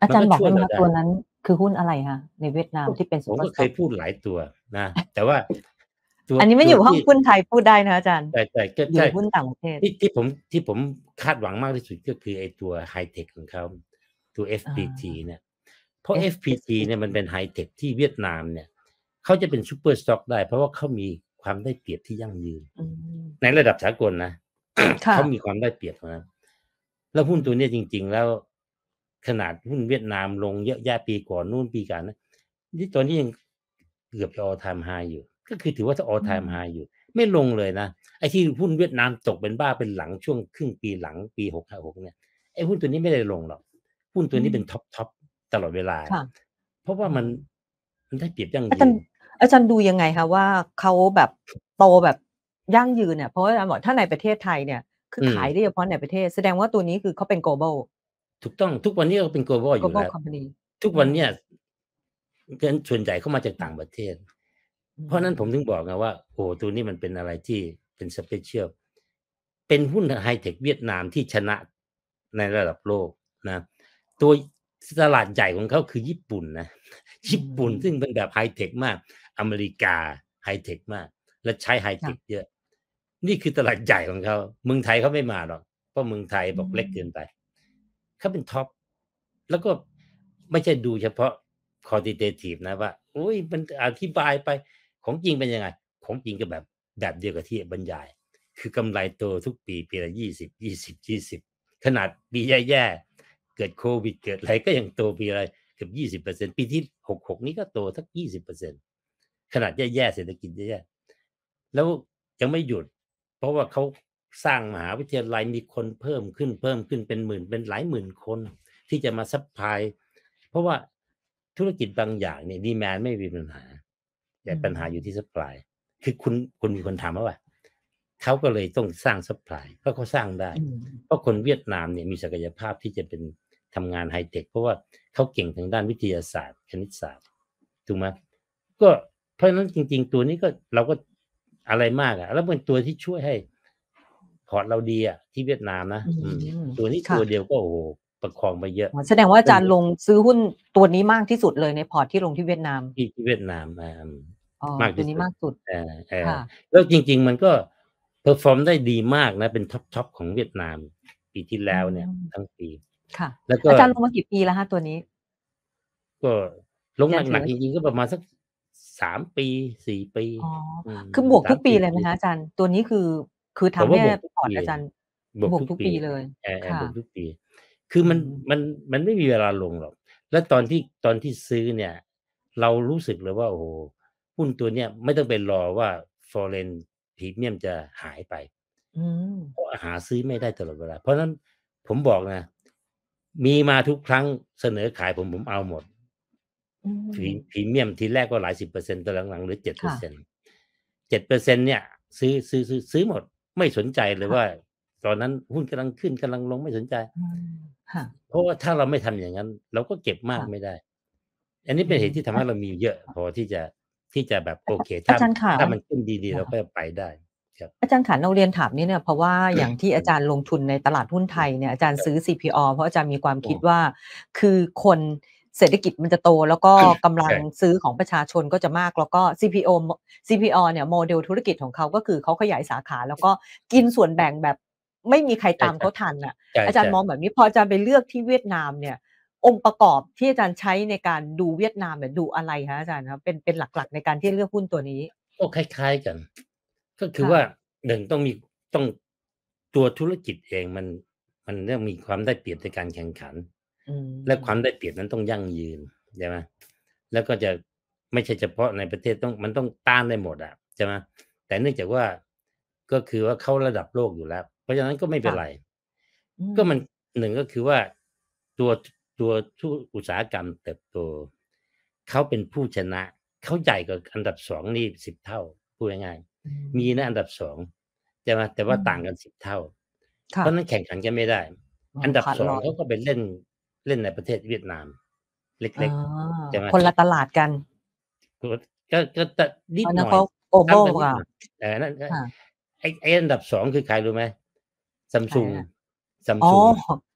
อาจารย์บอกช่วยได้ไหมเราคะได้ตัวนั้นคือหุ้นอะไรคะ? ในเวียดนามก็ที่เป็นผม Super ก็เคย Stock พูดหลายตัวนะ แต่ว่า ตัวอันนี้ไม่ตัอยู่ทห้ีอ่งหุ้นไทยพูดได้นะคะอาจารย์ใช่ ๆ ก็อยูใช่่หุ้นต่างประเทศที่ ที่ผม ที่ผมคาดหวังมากที่สุด ก็คือไอ้ตัวไฮเทคของเขา ตัว เอฟอาพี ที เนี่ย เพราะเอฟเอฟ พี ที เนี่ย มันเอฟ พี ทีเป็นไฮเทคที่เวียดนามเนี่ย เขาจะเป็น Super Stock ได้ เพราะว่าเขามีความได้เปรียบที่ยั่งยืนอืมในระดับสากลนะค่เขาะมีความได้เปรียบตรงนั้น แล้วหุ้นตัวเนี้ยจริง ๆ แล้ว ขนาดหุ้นเวียดนามลงเยอะแยะปีก่อนนู่นปีก่อนนะ นี่ตอนนี้ยังเกือบจะ All Time High อยู่ ก็คือถือว่า All อื Time ม High อยู่ ไม่ลงเลยนะ ไอ้ที่หุ้นเวียดนามตกเป็นบ้าเป็นหลังช่วงครึ่งปีหลังปี หกห้าหก เนี่ย ไอ้หุ้นตัวนี้ไม่ได้ลงหรอก หุ้นตัอืวนี้เป็นมท็อป ๆ ตลอดเวลาค่ะเพราะว่ามันอืมมันได้เปรียบยั่งยอาจาืรย์นอาจารย์ดูยังไงคะว่า เขาแบบโตแบบยั่งยืนเนี่ย เพราะว่าอาจารย์บอกถ้าในประเทศไทยเนี่ย คืออืขายมได้เฉพาะในประเทศ แสดงว่าตัวนี้คือเขาเป็น global ถูกต้อง ทุกวันนี้เราเป็น global อยู่แล global ้ว company ทุกอืมวันเนี้ย เงินส่วนใหญ่เข้ามาจากค่ต่ะางประเทศอืเพราะนั้นผมมถึงบอกไงว่า โอ้โฮ ตัวนี้มันเป็นอะไรที่เป็น Special เป็นหุ้นไฮเทคเวียดนามที่ชนะในระดับโลกนะ ตัว ตลาดใหญ่ของเขาคือญี่ปุ่นนะอืญี่ปุ่น ซึ่งมเป็นแบบไฮเทคมาก อเมริกาไฮเทคมาก และใช้ไฮคเท่ะคเยอะ นี่คือตลาดใหญ่ของเขา เมืองไทยเขาไม่มาหรอก เพราะเมืองไทยอืบอกเล็กเกินมไป เขาเป็นท็อป แล้วก็ไม่ใช่ดูเฉพาะ Quantitative นะว่า อุ๊ย มันอธิบายไป ของจริงเป็นยังไง ของจริงก็แบบ แบบเดียวกับที่บรรยาย คือกำไรโตทุกปี ปีละ ยี่สิบ ยี่สิบ ยี่สิบ ขนาดปีแย่ ๆ เกิดโควิด เกิดอะไร ก็ยังโตปีละเกือบ ยี่สิบเปอร์เซ็นต์ ปีที่ หกหก นี่ก็โตสัก ยี่สิบเปอร์เซ็นต์ ขนาดแย่ ๆ เศรษฐกิจแย่ ๆ แล้วยังไม่หยุด เพราะว่าเขาสร้างมหาวิทยาลัย มีคนเพิ่มขึ้น ๆ เป็นหมื่น เป็นหลายหมื่นคนที่จะมาซัปพลาย เพราะว่าธุรกิจบางอย่างเนี่ย Demand ไม่มีปัญหาอแต่ืปัญหาอยู่ที่มซัปพลาย คือคุณ คุณมีคนทำหรือเปล่า เขาก็เลยต้องสร้างซัปพลาย เพราะเขาสร้างได้อืมเพราะคนเวียดนามเนี่ยมีศักยภาพที่จะเป็น ทำงานไฮเทค เพราะว่าเขาเก่งทางด้านวิทยาศาสตร์ คณิตศาสตร์ ถูกไหม ก็ เพราะฉะนั้นจริง ๆ ตัวนี้ก็ เราก็อะไรมากอะ แล้วเป็นตัวที่ช่วยให้ พอร์ต เราดีอะที่เวียดนามนะอือืมมตัวนี้คตั่วะเดียวก็ โอ้โฮ ประคองไปเยอะอ๋อ แสดงว่าอาเปจ็านรย์ลงซื้อหุ้นตัวนี้มากที่สุดเลยใน พอร์ต ที่ลงที่เวียดนามที่ ที่เวียดนาม อา อืมอ๋อ ตมากทัวี่นี้สุดมากสุดเอค่อะๆ แล้วจริง ๆ มันก็ Perform ได้ดีมากนะ เป็นท็อป ๆ ของเวียดนามปีที่แลอื้วเนี่ยมทั้งปีค่ะแล้วกอ็าจารย์ลงมากี่ปีแล้วคะตัวนี้? ก็ลงยังถืหนักอว่าๆ จริง ๆ ก็ประมาณสัก สาม ปี สี่ ปีอ๋ออืม สคือบวกทาุมกปสีี่ ปเลยไหมีคะอาจารย์? ตัวนี้คือ คือทผมำวใ่ห้าบวกทุกปพอร์ตีอาจารย์บวกทุกปบวกทุกปีีเลยเอคอ่ๆ บวกะทุกปี คืออืมันมมัน มันไม่มีเวลาลงหรอก แล้วตอนที่ ตอนที่ซื้อเนี่ย เรารู้สึกเลยว่า โอ้โฮ หุ้นตัวเนี้ยไม่ต้องไปรอว่า Foreign Premium จะหายไปอืมเพราะหาซื้อไม่ได้ตลอดเวลา เพราะฉะนั้นผมบอกนะ มีมาทุกครั้งเสนอขายผม ผมเอาหมดอืพรีมพรีเมียมทีแรกก็หลายสิบเปอร์เซ็นต์ ตอนหลัง ๆ เหลือ เจ็ด เปคอ่ร์ะเซ็นต์ เจ็ด เปอร์เซ็นต์ เนี่ย ซื้อ ซื้อ ซื้อ ซื้อหมด ไม่สนใจเลคย่วะ่า ตอนนั้นหุ้นกำลังขึ้น กำลังลง ไม่สนใจอืม ค่ะเพราะว่าถ้าเราไม่ทำอย่างงั้น เราก็เก็บมคา่กะไม่ได้ อันนี้อืมเป็นเหตุที่ทำอใหา้เรามีเยอะพอที่จะ ที่จะแบบอโอาเคอถ้าาจารย์ขาถ้ามันขึ้นดี ๆคเ่ราะก็จะไปได้ ครับอาจารย์ขาเราเรียนถามนิดเนี่ย เพราะว่าอย่างที่อาจารย์ลงทุนในตลาดหุ้นไทยเนี่ย อาจารย์ครับซื้อ ซี พี อ. เพราะอาจารย์มีความอืมคิดว่า คือคน เศรษฐกิจมันจะโต แล้วก็กำลใัชง่ซื้อของประชาชนก็จะมาก แล้วก็ ซี พี โอ ม ซี พี อ. เนี่ย Model ธุรกิจของเขาก็คือเขาขยายสาขา แล้วก็กินส่วนแบ่งแบบไม่มีใครใชตามเขา่ทันน่ะๆอาจารใชย์่ ๆมองแบบนี้ พออาจารย์ไปเลือกที่เวียดนามเนี่ย องค์ประกอบที่อาจารย์ใช้ในการดูเวียดนามเนี่ยดูอะไรคะอาจารย์ครับ? เป็น เป็นหลัก ๆ ในการที่จะเลือกหุ้นตัวนี้ก็คล้าย ๆ กัน ก็คืคอ่ว่าะหนึ่ง ต้องมี ต้อง ตัวธุรกิจเองมัน มันต้องมีความได้เปรียบในการแข่งขันอืและความมได้เปรียบนั้นต้องยั่งยืน ใช่ไหม แล้วก็จะไม่ใช่เฉพาะในประเทศ ต้อง มันต้องต้านได้หมดอะ ใช่ไหม แต่เนื่องจากว่า ก็คือว่าเขาระดับโลกอยู่แล้ว เพราะฉะนั้นก็ไม่คเป็่นะไรอืก็มันมหนึ่ง ก็คือว่า ตัว ท ตัวทุ อุตสาหกรรมเติบโต เขาเป็นผู้ชนะ เขาใหญ่กว่าอันดับ สอง นี่ สิบ เท่า พูดง่ายอืๆ มีนะมอันดับ สอง ใช่ไหม แต่อวื่าต่างมกัน สิบ เท่าคเ่พราะะนั้นแข่งขันกันไม่ได้อ๋ออันดับ สองขาดลอยเขาก็ไปเล่น เล่นในประเทศเวียดนาม เอ๋อล็ก ๆ ใช่ไหมคนละตลาดกันก็ ก็ ก็ ต นิอดันหนัน่้นอเขยาซ้ำ global กันนิกวด่าหน่อย แต่นั่น ก็ค่ะไอ้ ไอ้อันดับ สอง คือใครรู้ไหมใคร Samsung คะ? อ๋อ Samsung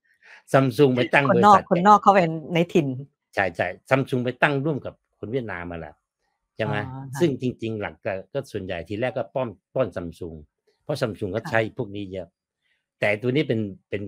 ซัมซุงไปตั้งคนบรินอษักทคนนอกเข้าไปในถิ่นใช่ ๆ ซัมซุงไปตั้งร่วมกับคนเวียดนามมาแล้ว ใช่อ๋อไหมค่ซึ่งะจริง ๆ หลักก็ ก็ส่วนใหญ่ทีแรกก็ป้อม ป้อนซัมซุง เพราะซัมซุงเขาค่ใชะ้พวกนี้เยอะ แต่ตัวนี้เป็น เป็น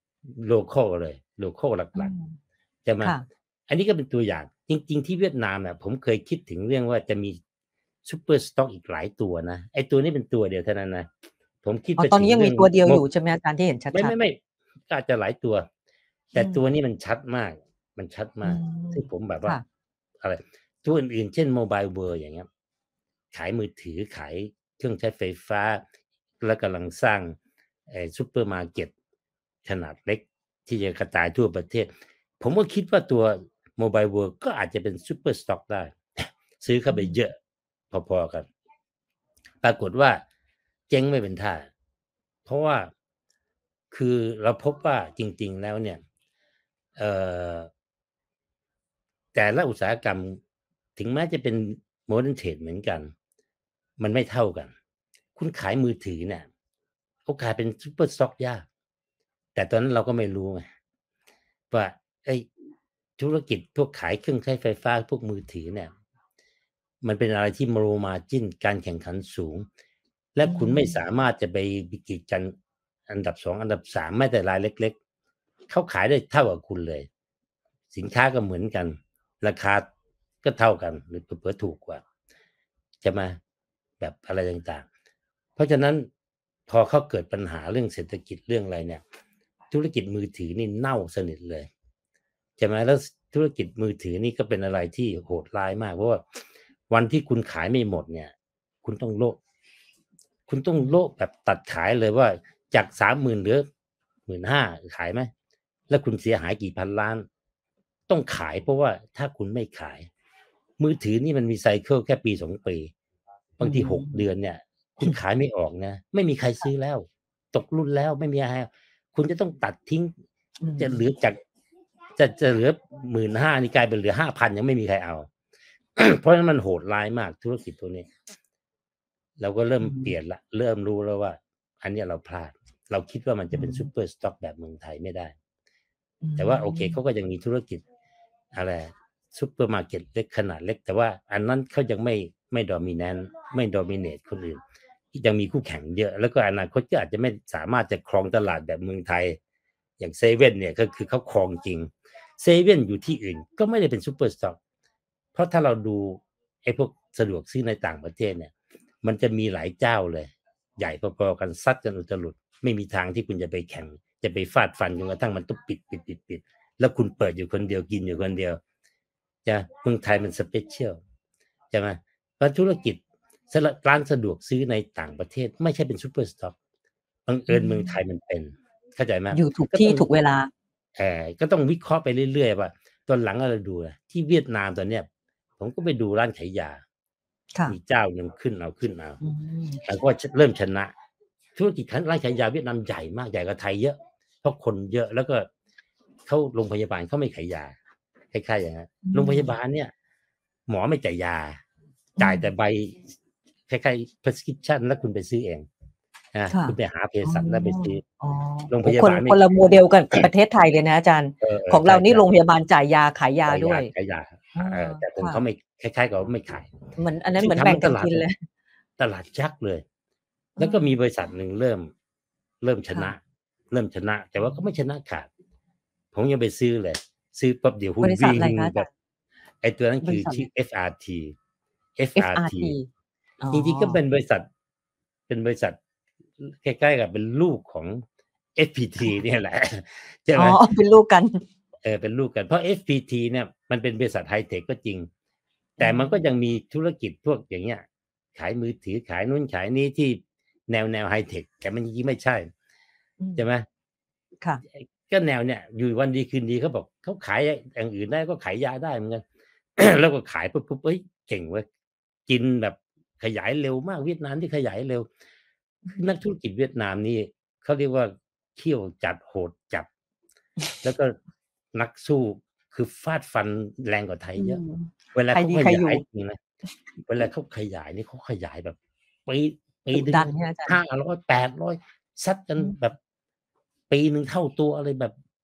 local เลย local อืหลักมๆ ใช่ไหมค่ะอันนี้ก็เป็นตัวอย่าง จริง ๆ ที่เวียดนามน่ะ ผมเคยคิดถึงเรื่องว่าจะมี super stock อีกหลายตัวนะ ไอ้ตัวนี้เป็นตัวเดียวเท่านั้นนะ ผมคิดอ๋อไปถตอนนึี้งเรยังมื่ีองตัวเดียวโมอยู่ใช่ไหมอาจารย์ที่เห็นไม่ชัด ๆ? ไม่ ๆ ก็อาจจะหลายตัวอแต่ืตัวมนี้มันชัดมาก มันชัดอืมากมซึ่งผมแบบคว่า่ะอะไร ตัวอื่น ๆ เช่น Mobile World อย่างเงี้ย ขายมือถือ ขายเครื่องใช้ไฟฟ้า และกำลังสร้าง ไอ้ซูเปอร์มาร์เก็ตขนาดเล็กที่จะกระจายทั่วประเทศ ผมก็คิดว่าตัว Mobile World ก็อาจจะเป็น super stock ได้ ซื้อเข้อืาไปมเยอะพอ ๆ กัน ปรากฏว่าเจ๊งไม่เป็นท่า เพราะว่า คือเราพบว่าจริง ๆ แล้วเนี่ย เอ่อ แต่ละอุตสาหกรรม ถึงแม้จะเป็น Modern Trade เหมือนกัน มันไม่เท่ากัน คุณขายมือถือเนี่ย โอกาสเป็น super stock ยาก แต่ตอนนั้นเราก็ไม่รู้ไงว่า เฮ้ย ธุรกิจพวกขายเครื่องใช้ไฟฟ้า พวกมือถือเนี่ย มันเป็นอะไรที่ low margin การแข่งขันสูง และอืคุณไม่สามมารถจะไปกีดกันอันดับ สอง อันดับ สาม แม้แต่รายเล็ก ๆ เขาขายได้เท่ากับคุณเลย สินค้าก็เหมือนกัน ราคาก็เท่ากัน หรือเผลอ ๆ ถูกกว่า ใช่ไหม แบบอะไรต่าง ๆ เพราะฉะนั้นพอเขาเกิดปัญหาเรื่องเศรษฐกิจ เรื่องอะไรเนี่ย ธุรกิจมือถือนี่เน่าสนิทเลย ใช่ไหม แล้ว ส ธุรกิจมือถือนี่ก็เป็นอะไรที่โหดร้ายมาก เพราะว่าวันที่คุณขายไม่หมดเนี่ย คุณต้องโละ คุณต้องโละแบบตัดขายเลยว่าจาก สามหมื่น เหลือ หมื่นห้า ขายไหม แล้วคุณเสียหายกี่พันล้าน ต้องขาย เพราะว่าถ้าคุณไม่ขาย มือถือนี่มันมีไซเกิลแค่ ปีสอง ปี บางที หก เดือนเนี่ย คุณขายไม่ออกนะ ไม่มีใครซื้อแล้ว ตกรุ่นแล้วไม่มีอะไร คุณจะต้องตัดทิ้งอืจะเหลืมอจาก จะ จะเหลือ หมื่นห้า นี่กลายเป็นเหลือ ห้าพัน ยังไม่มีใครเอา เพราะฉะนั้นมันโหดร้ายมากธุรกิจตัวนี้ เราก็เริ่อมืเปลี่มยนแล้ว เริ่มรู้แล้วว่า อันเนี้ยเราพลาด เราคิดว่ามันอจะืเป็นม super stock แบบเมืองไทยไม่ได้อืแต่ว่าโอเค เขมาก็ยังมีธุรกิจ อะไรอะ ซูเปอร์มาร์เก็ตเล็ก ขนาดเล็ก แต่ว่าอันนั้นเขายังไม่ ไม่ dominant ไม่ dominate คนอื่น ยังมีคู่แข่งเยอะ แล้วก็อนาคตก็อาจจะไม่สามารถจะครองตลาดแบบเมืองไทย อย่างเซเว่นเนี่ย ก็คือเขาครองจริง เซเว่นอยู่ที่อื่นก็ไม่ได้เป็น super stock เพราะถ้าเราดูไอ้พวกสะดวกซื้อในต่างประเทศเนี่ย มันจะมีหลายเจ้าเลย ใหญ่พอ ๆ กันซัดกันอุตลุด ไม่มีทางที่คุณจะไปแข่ง จะไปฟาดฟันจนกระทั่งมันต้องปิด ๆ ๆ ๆ แล้วคุณเปิดอยู่คนเดียว กินอยู่คนเดียว จะ เมืองไทยมัน special ใช่ไหม เพราะธุรกิจ ส ร้านสะดวกซื้อในต่างประเทศไม่ใช่เป็น super stock บังอเือิญเมืองไทมยมันเป็น เข้าใจไหมอยู่ถูกที่ก็ต้องถูกเวลาเอ่อ ก็ต้องวิเคราะห์ไปเรื่อย ๆ ว่า ตอนหลังอะเราดูอะ ที่เวียดนามตอนเนี้ย ผมก็ไปดูร้านขายยาค่มีะเจ้าหนึ่งขึ้นเอา ขึ้นเอาอืมแต่ก็ ช เริ่มชนะ ธุรกิจขาย ร้านขายยาเวียดนามใหญ่มาก ใหญ่กว่าไทยเยอะ เพราะคนเยอะ แล้วก็เขา โรงพยาบาลเขาไม่ขายยา คล้าย ๆ อย่างงั้นอืโรงพยาบมาลเนี่ย หมอไม่จ่ายยาอืจ่ายแต่มใบ คล้าย ๆ prescription แล้วคุณไปซื้อเอง อาค่ะคุณไปหาเภอ๋อสัชแล้วไปซื้ออ๋อ โอโรงพ้ยาบคนาลไมค่นละโมเดลกับ กับประเทศไทยเลยนะอาจารย์เออ ๆของใเรานี่ช่ ๆโรงพยาบาลจ่ายยา ขายยาขายยาด้วยขายยาอ๋อเออ แต่ขคอง่เขาะไม่ คล้าย ๆ กับว่าไม่ขายเหมือน อันนั้ซนึ่เงทหมือนแำบใ่หง้กตันลาดกินเลยตลาดยักษ์เลยเแล้วก็มีออบริษัทหนึ่งเริ่ม เริ่มชค่นะะเริ่มชนะ แต่อืว่าก็ไม่มชนะขาด ผมยังไปซื้อเลย ซื้อปั๊บเดี๋ยวหุบ้นวริษัทิอ่ะไรคะอางแบบจารย์? ไอ้ตัวนั้นคบืรอิษัทชไืร? ่อ FRT FRT FRT อ๋อจริง ๆ ก็เป็นบริษัท เป็นบริษัท อ ใกล้ ๆ กับเป็นลูกของ FPT ค่ะเนี่ยแหละ ใช่อ๋ไอหมเป็นลูกกันเออ เป็นลูกกัน เพราะ FPT เนี่ยมันเป็นบริษัทไฮเทคก็จริงอแืต่มันก็ยังมมีธุรกิจพวกอย่างเงี้ย ขายมือถือ ขายนู่นขายนี่ที่แนว ๆ ไฮเทค แต่มันจริง ๆ ไม่ใช่อืมใช่ไหมค่ะไอ้ ก็แนวเนี้ย อยู่วันดีคืนดีเขาบอกเขาขายอย่างอื่นได้ก็ขายยาได้เหมือนกัน แล้วก็ขายปุ๊บ ๆ เฮ้ย เก่งเว้ย กินแบบขยายเร็วมาก เวียดนามนี่ขยายเร็วอืคือนักธุรมกิจเวียดนามนี่เขาเรียกว่าเขี้ยวจัด โหดจัด แล้วก็นักสู้ คือฟาดฟันแรงกว่าไทยอืเยอะมเวลใคารเขาขยดีใครอยู่ายจริงนะ เวลาเขาขยายนี่เขาขยายแบบ ปี ปีดุดหนึ่งันใช่ไหมอาจารหย์? ้าร้อย แปดร้อย ซัดกัอนืแบบมปีหนึ่งเท่าตัวอะไรแบบ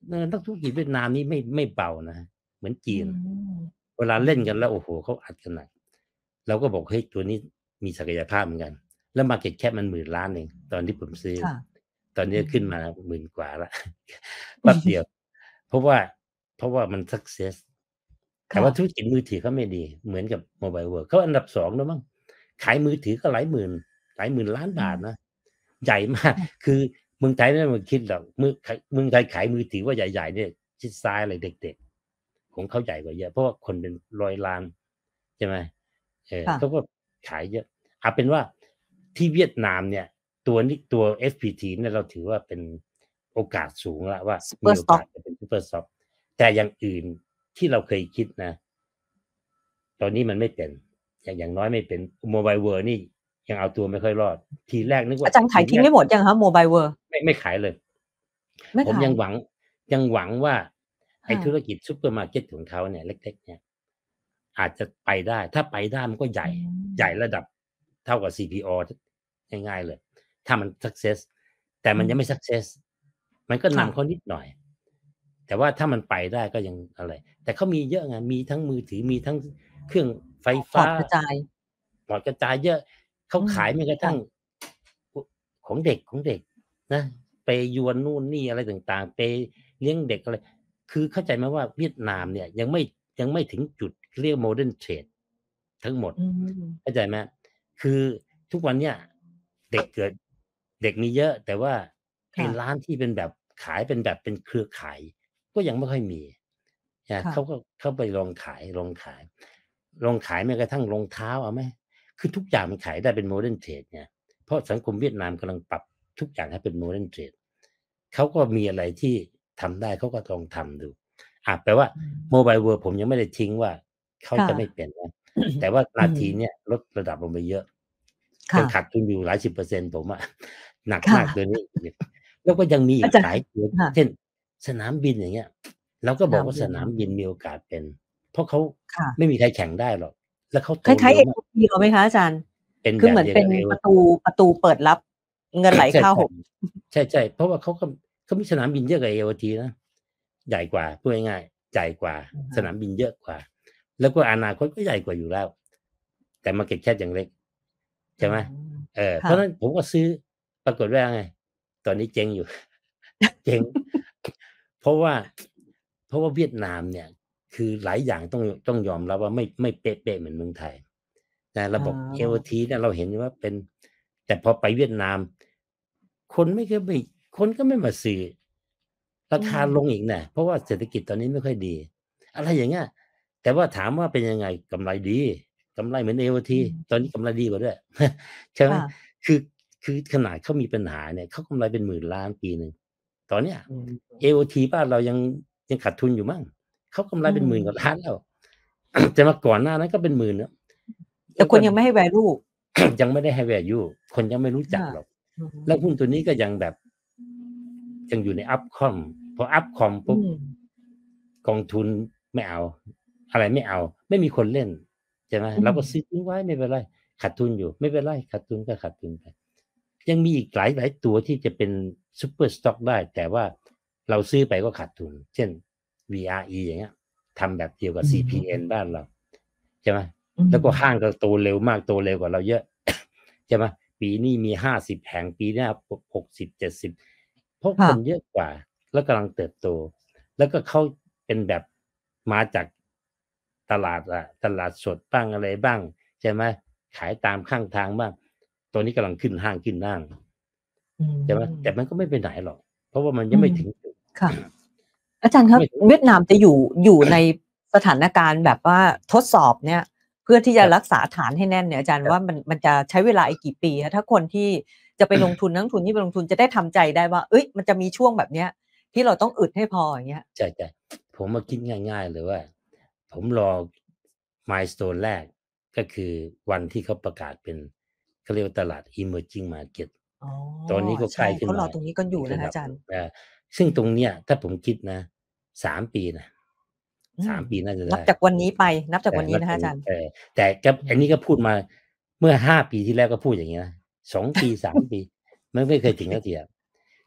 นักธุรกิจเวียดนามนี่ไม่ไม่เบานะเหมือนจีนเวลาอืเล่นมกันแล้วโอ้โฮเขาอัดกันหนักเราก็บอกเฮ้ยตัวนี้มีศักยภาพเหมือนกันแล้ว market cap มันหมื่นล้านเองตอนที่ผมซื้อค่ะตอนนี้อืขึ้นมมาหมื่นกว่าแล้ว แป๊บเดียว เพราะว่า เพราะว่ามัน success แต่ค่ว่าะธุรกิจมือถือเขาไม่ดี เหมือนกับ Mobile World เขาอันดับ สอง แล้วมั้ง ขายมือถือก็หลายหมื่น หลายหมื่นล้านอืบาทมนะ ใหญ่ มากค่ะคือเมืองไทยไม่มาคิดหรอก มือ ข เมืองไทยขายมือถือว่าใหญ่ ๆ เนี่ย ชิดซ้ายเลยเด็ก ๆ ของเขาใหญ่กว่าเยอะ เพราะว่าคนเป็นร้อยล้าน ใช่ไหม เออค่เขาะก็ขายเยอะ เอาเป็นว่าที่เวียดนามเนี่ย ตัวนี้ ตัว เอฟ พี ที เนี่ยเราถือว่าเป็นโอกาสสูงแล้วว่า มี Super โอกา Stock สจะเป็น Super Stock แต่อย่างอื่นที่เราเคยคิดนะ ตอนนี้มันไม่เป็น อย่าง อย่างน้อยไม่เป็น Mobile World นี่ยังเอาตัวไม่ค่อยรอด ทีแรกนึกว่อาาจารย์ทขายีทิ้แงไรกด้หมดยังคะ Mobile World? ไม่ ไม่ขายเลยไม่ขายผมยังหวัง ยังหวังว่าคไอ้่ธุะรกิจซุปเปอร์มาร์เก็ตของเขาเนี่ย เล็ก ๆ เนี่ย อาจจะไปได้ ถ้าไปได้มันก็ใหญอื่ใหญ่มระดับเท่ากับ ซี พี โอ ท ง่าย ๆ เลย ถ้ามัน success แต่อืมมันยังไม่ success มันก็ค่นำะเขานิดหน่อย แต่ว่าถ้ามันไปได้ก็ยังอะไร แต่เขามีเยอะไง มีทั้งมือถือ มีทั้งเครื่องไฟอ๋อฟพอ้าร์ตกระจายพอร์ตกระจายเยอะ เขาอืมขายแม้กระคทั่่ะง อ ของเด็ก ของเด็กนะ เปยวนนู่นนี่อะไรต่าง ๆ เปเลี้ยงเด็กอะไร คือเข้าใจไหมว่าเวียดนามเนี่ยยังไม่ ยังไม่ถึงจุดเรียก Modern Trade ทั้งหมดอืมเข้าใจไหม คือทุกวันเนี้ยเด็กเกิด เด็กมีเยอะ แต่ว่าไคอ้่ะร้านที่เป็นแบบขายเป็นแบบเป็นเครือข่ายก็ยังไม่ค่อยมี อาค่เขาะก็ เขาไปลองขาย ลองขาย ลองขายแม้กระทั่งรองเท้าเอาไหม คือทุกอย่างมันขายได้เป็น Modern Trade ไง เพราะสังคมเวียดนามกำลังปรับทุกอย่างให้เป็น Modern Trade เขาก็มีอะไรที่ทำได้เขาก็ลองทำดู อา แปลว่าอืม Mobile World ผมยังไม่ได้ทิ้งว่าเขาค่จะะไม่เป็นนะ แต่ว่าอนืามทีเนี้ยลดระดับลงไปเยอะคย่ังะขาดทุนอยู่หลายสิบเปอร์เซ็นต์ ผมอะ หนักค่มะากตัวนี้ แล้วก็ยังมีออีาจารย์กหลายตัวค่เช่ะน สนามบิน อย่างเงี้ย เราก็สนบอามบกว่าสินนามบินมีโอกาสเป็น เพราะเขาค่ะไม่มีใครแข่งได้หรอก แล้วเขาคโตล้าเยร็วๆมาก AOT เราไหมคะอาจารย์? เป็นคือเหมือนเปแบบเดียวก็ันบป AO ระตู ประตูเปิดรับเงินไหลใชเข้า่ ๆ ใช่ ๆ เพราะว่าเขาก็ เขามีสนามบินเยอะกว่า AOT นะ ใหญ่กว่า พูดง่าย ๆ ใหญ่กว่าอะฮสะนามบินเยอะกว่า แล้วก็อนาคตก็ใหญ่กว่าอยู่แล้ว แต่ market cap ยังเล็ก ใชอ๋่อไหม เออคเพ่ราะฉะะนั้นผมก็ซื้อ ปรากฏว่าไง ตอนนี้เจ๊งอยู่ เจ๊ง เพราะว่า เพราะว่าเวียดนามเนี่ย คือหลายอย่างต้อง ต้องยอมรับว่าไม่ ไม่เป๊ะ ๆ เหมือนเมืองไทย แต่อระ๋บบอ AOT เนี่ยเราเห็นอยู่ว่าเป็น แต่พอไปเวียดนาม คนไม่ก็ไม่ คนก็ไม่มาซื้อ ราอืคาลมงอีกน่ะ เพราะว่าเศรษฐกิจตอนนี้ไม่ค่อยดี อะไรอย่างเงี้ย แต่ว่าถามว่าเป็นยังไง กำไรดี กำไรเหมือน AOT อืมตอนนี้กำไรดีกว่าด้วย ใช่ไหคม่ะคือ คือขนาดเขามีปัญหาเนี่ย เขากำไรเป็นหมื่นล้านปีหนึ่ง ตอนเนี้ยอืม AOT บ้านเรายัง ยังขาดทุนอยู่มั้ง เขากำไรอืเป็นหมื่นกว่ามล้านแล้ว แต่ว่าก่อนหน้านั้นก็เป็นหมื่นนะแตแล่้วคก็นยังไม่ให้ value ยังไม่ได้ให้ value คนยังไม่รู้คจัก่ะหรอกอือฮึแล้วหุ้นตัวนี้ก็ยังแบบ ยังอยู่ใน up ค่อม พอ up ค่อมอปืุ๊บมกองทุนไม่เอา อะไรไม่เอา ไม่มีคนเล่น ใช่ไหมอืมเราก็ซื้อทิ้งไว้ไม่เป็นไร ขาดทุนอยู่ ไม่เป็นไร ขาดทุนก็ขาดทุนไป ยังมีอีกหลาย ๆ ตัวที่จะเป็น Super Stock ได้ แต่ว่าเราซื้อไปก็ขาดทุน เช่น วี อาร์ อี อย่างเงี้ย ทำแบบเดียวกับอืซี พี เอ็นมบ้านเรา ใช่ไหมอืแล้วก็ห้ามงก็โตเร็วมาก โตเร็วกว่าเราเยอะ ใช่ไหม ปีนี้มี ห้าสิบ แห่ง ปีหน้า หก หกสิบ เจ็ดสิบ เพราะค่คนะเยอะกว่า แล้วกำลังเติบโต แล้วก็เขาเป็นแบบมาจากตลาดอะ ตลาดสดบ้างอะไรบ้าง ใช่ไหม ขายตามข้างทางบ้าง ตอนนี้กำลังขึ้นห้าง ขึ้นห้างอืใช่ไหม แต่มมันก็ไม่ไปไหนหรอก เพราะว่ามันอยัืมงไม่ถึงจุดค่ะ อาจารย์ครัไบม่ถึงเวียดนามจะอยู่ อยู่ในสถานการณ์แบบว่าทดสอบเนี่ย เพื่อที่จคะรับรักษาฐานให้แน่นเนี่ย อาจารย์วครับ่ามัน มันจะใช้เวลาอีกกี่ปีคะ? ถ้าคนที่จะไปลงทุน นักลงทุนที่ไปลงทุนจะได้ทำใจได้ว่า เฮ้ย มันจะมีช่วงแบบเนี้ยที่เราต้องอึดให้พอ อย่างเงี้ยใช่ ๆ ผมอะคิดง่าย ๆ เลยว่า ผมรอ milestone แรก ก็คือวันที่เขาประกาศเป็น เขาเรียกว่าตลาด Emerging Market อ๋อตอนนี้ก็ใชใก่ล้ขเึข้นามรอาตรงนี้กันออยูี่กนระะคะอดับาจาหนรึ่ย์ง อา ซึ่งตรงเนี้ยถ้าผมคิดนะ สาม ปีน่าจะอืมสาม ปีน่าจะนไัดบ้จากวันนี้ไป นับจากเออวันนีน้ับนะคจะากนอาจี้ารย์เออ แต่ก็อืมอันนี้ก็พูดมาเมื่อ ห้า ปีที่แล้วก็พูดอย่างงี้นะ สอง ปี สาม ปี มันไม่เคยถึงสักทีอะ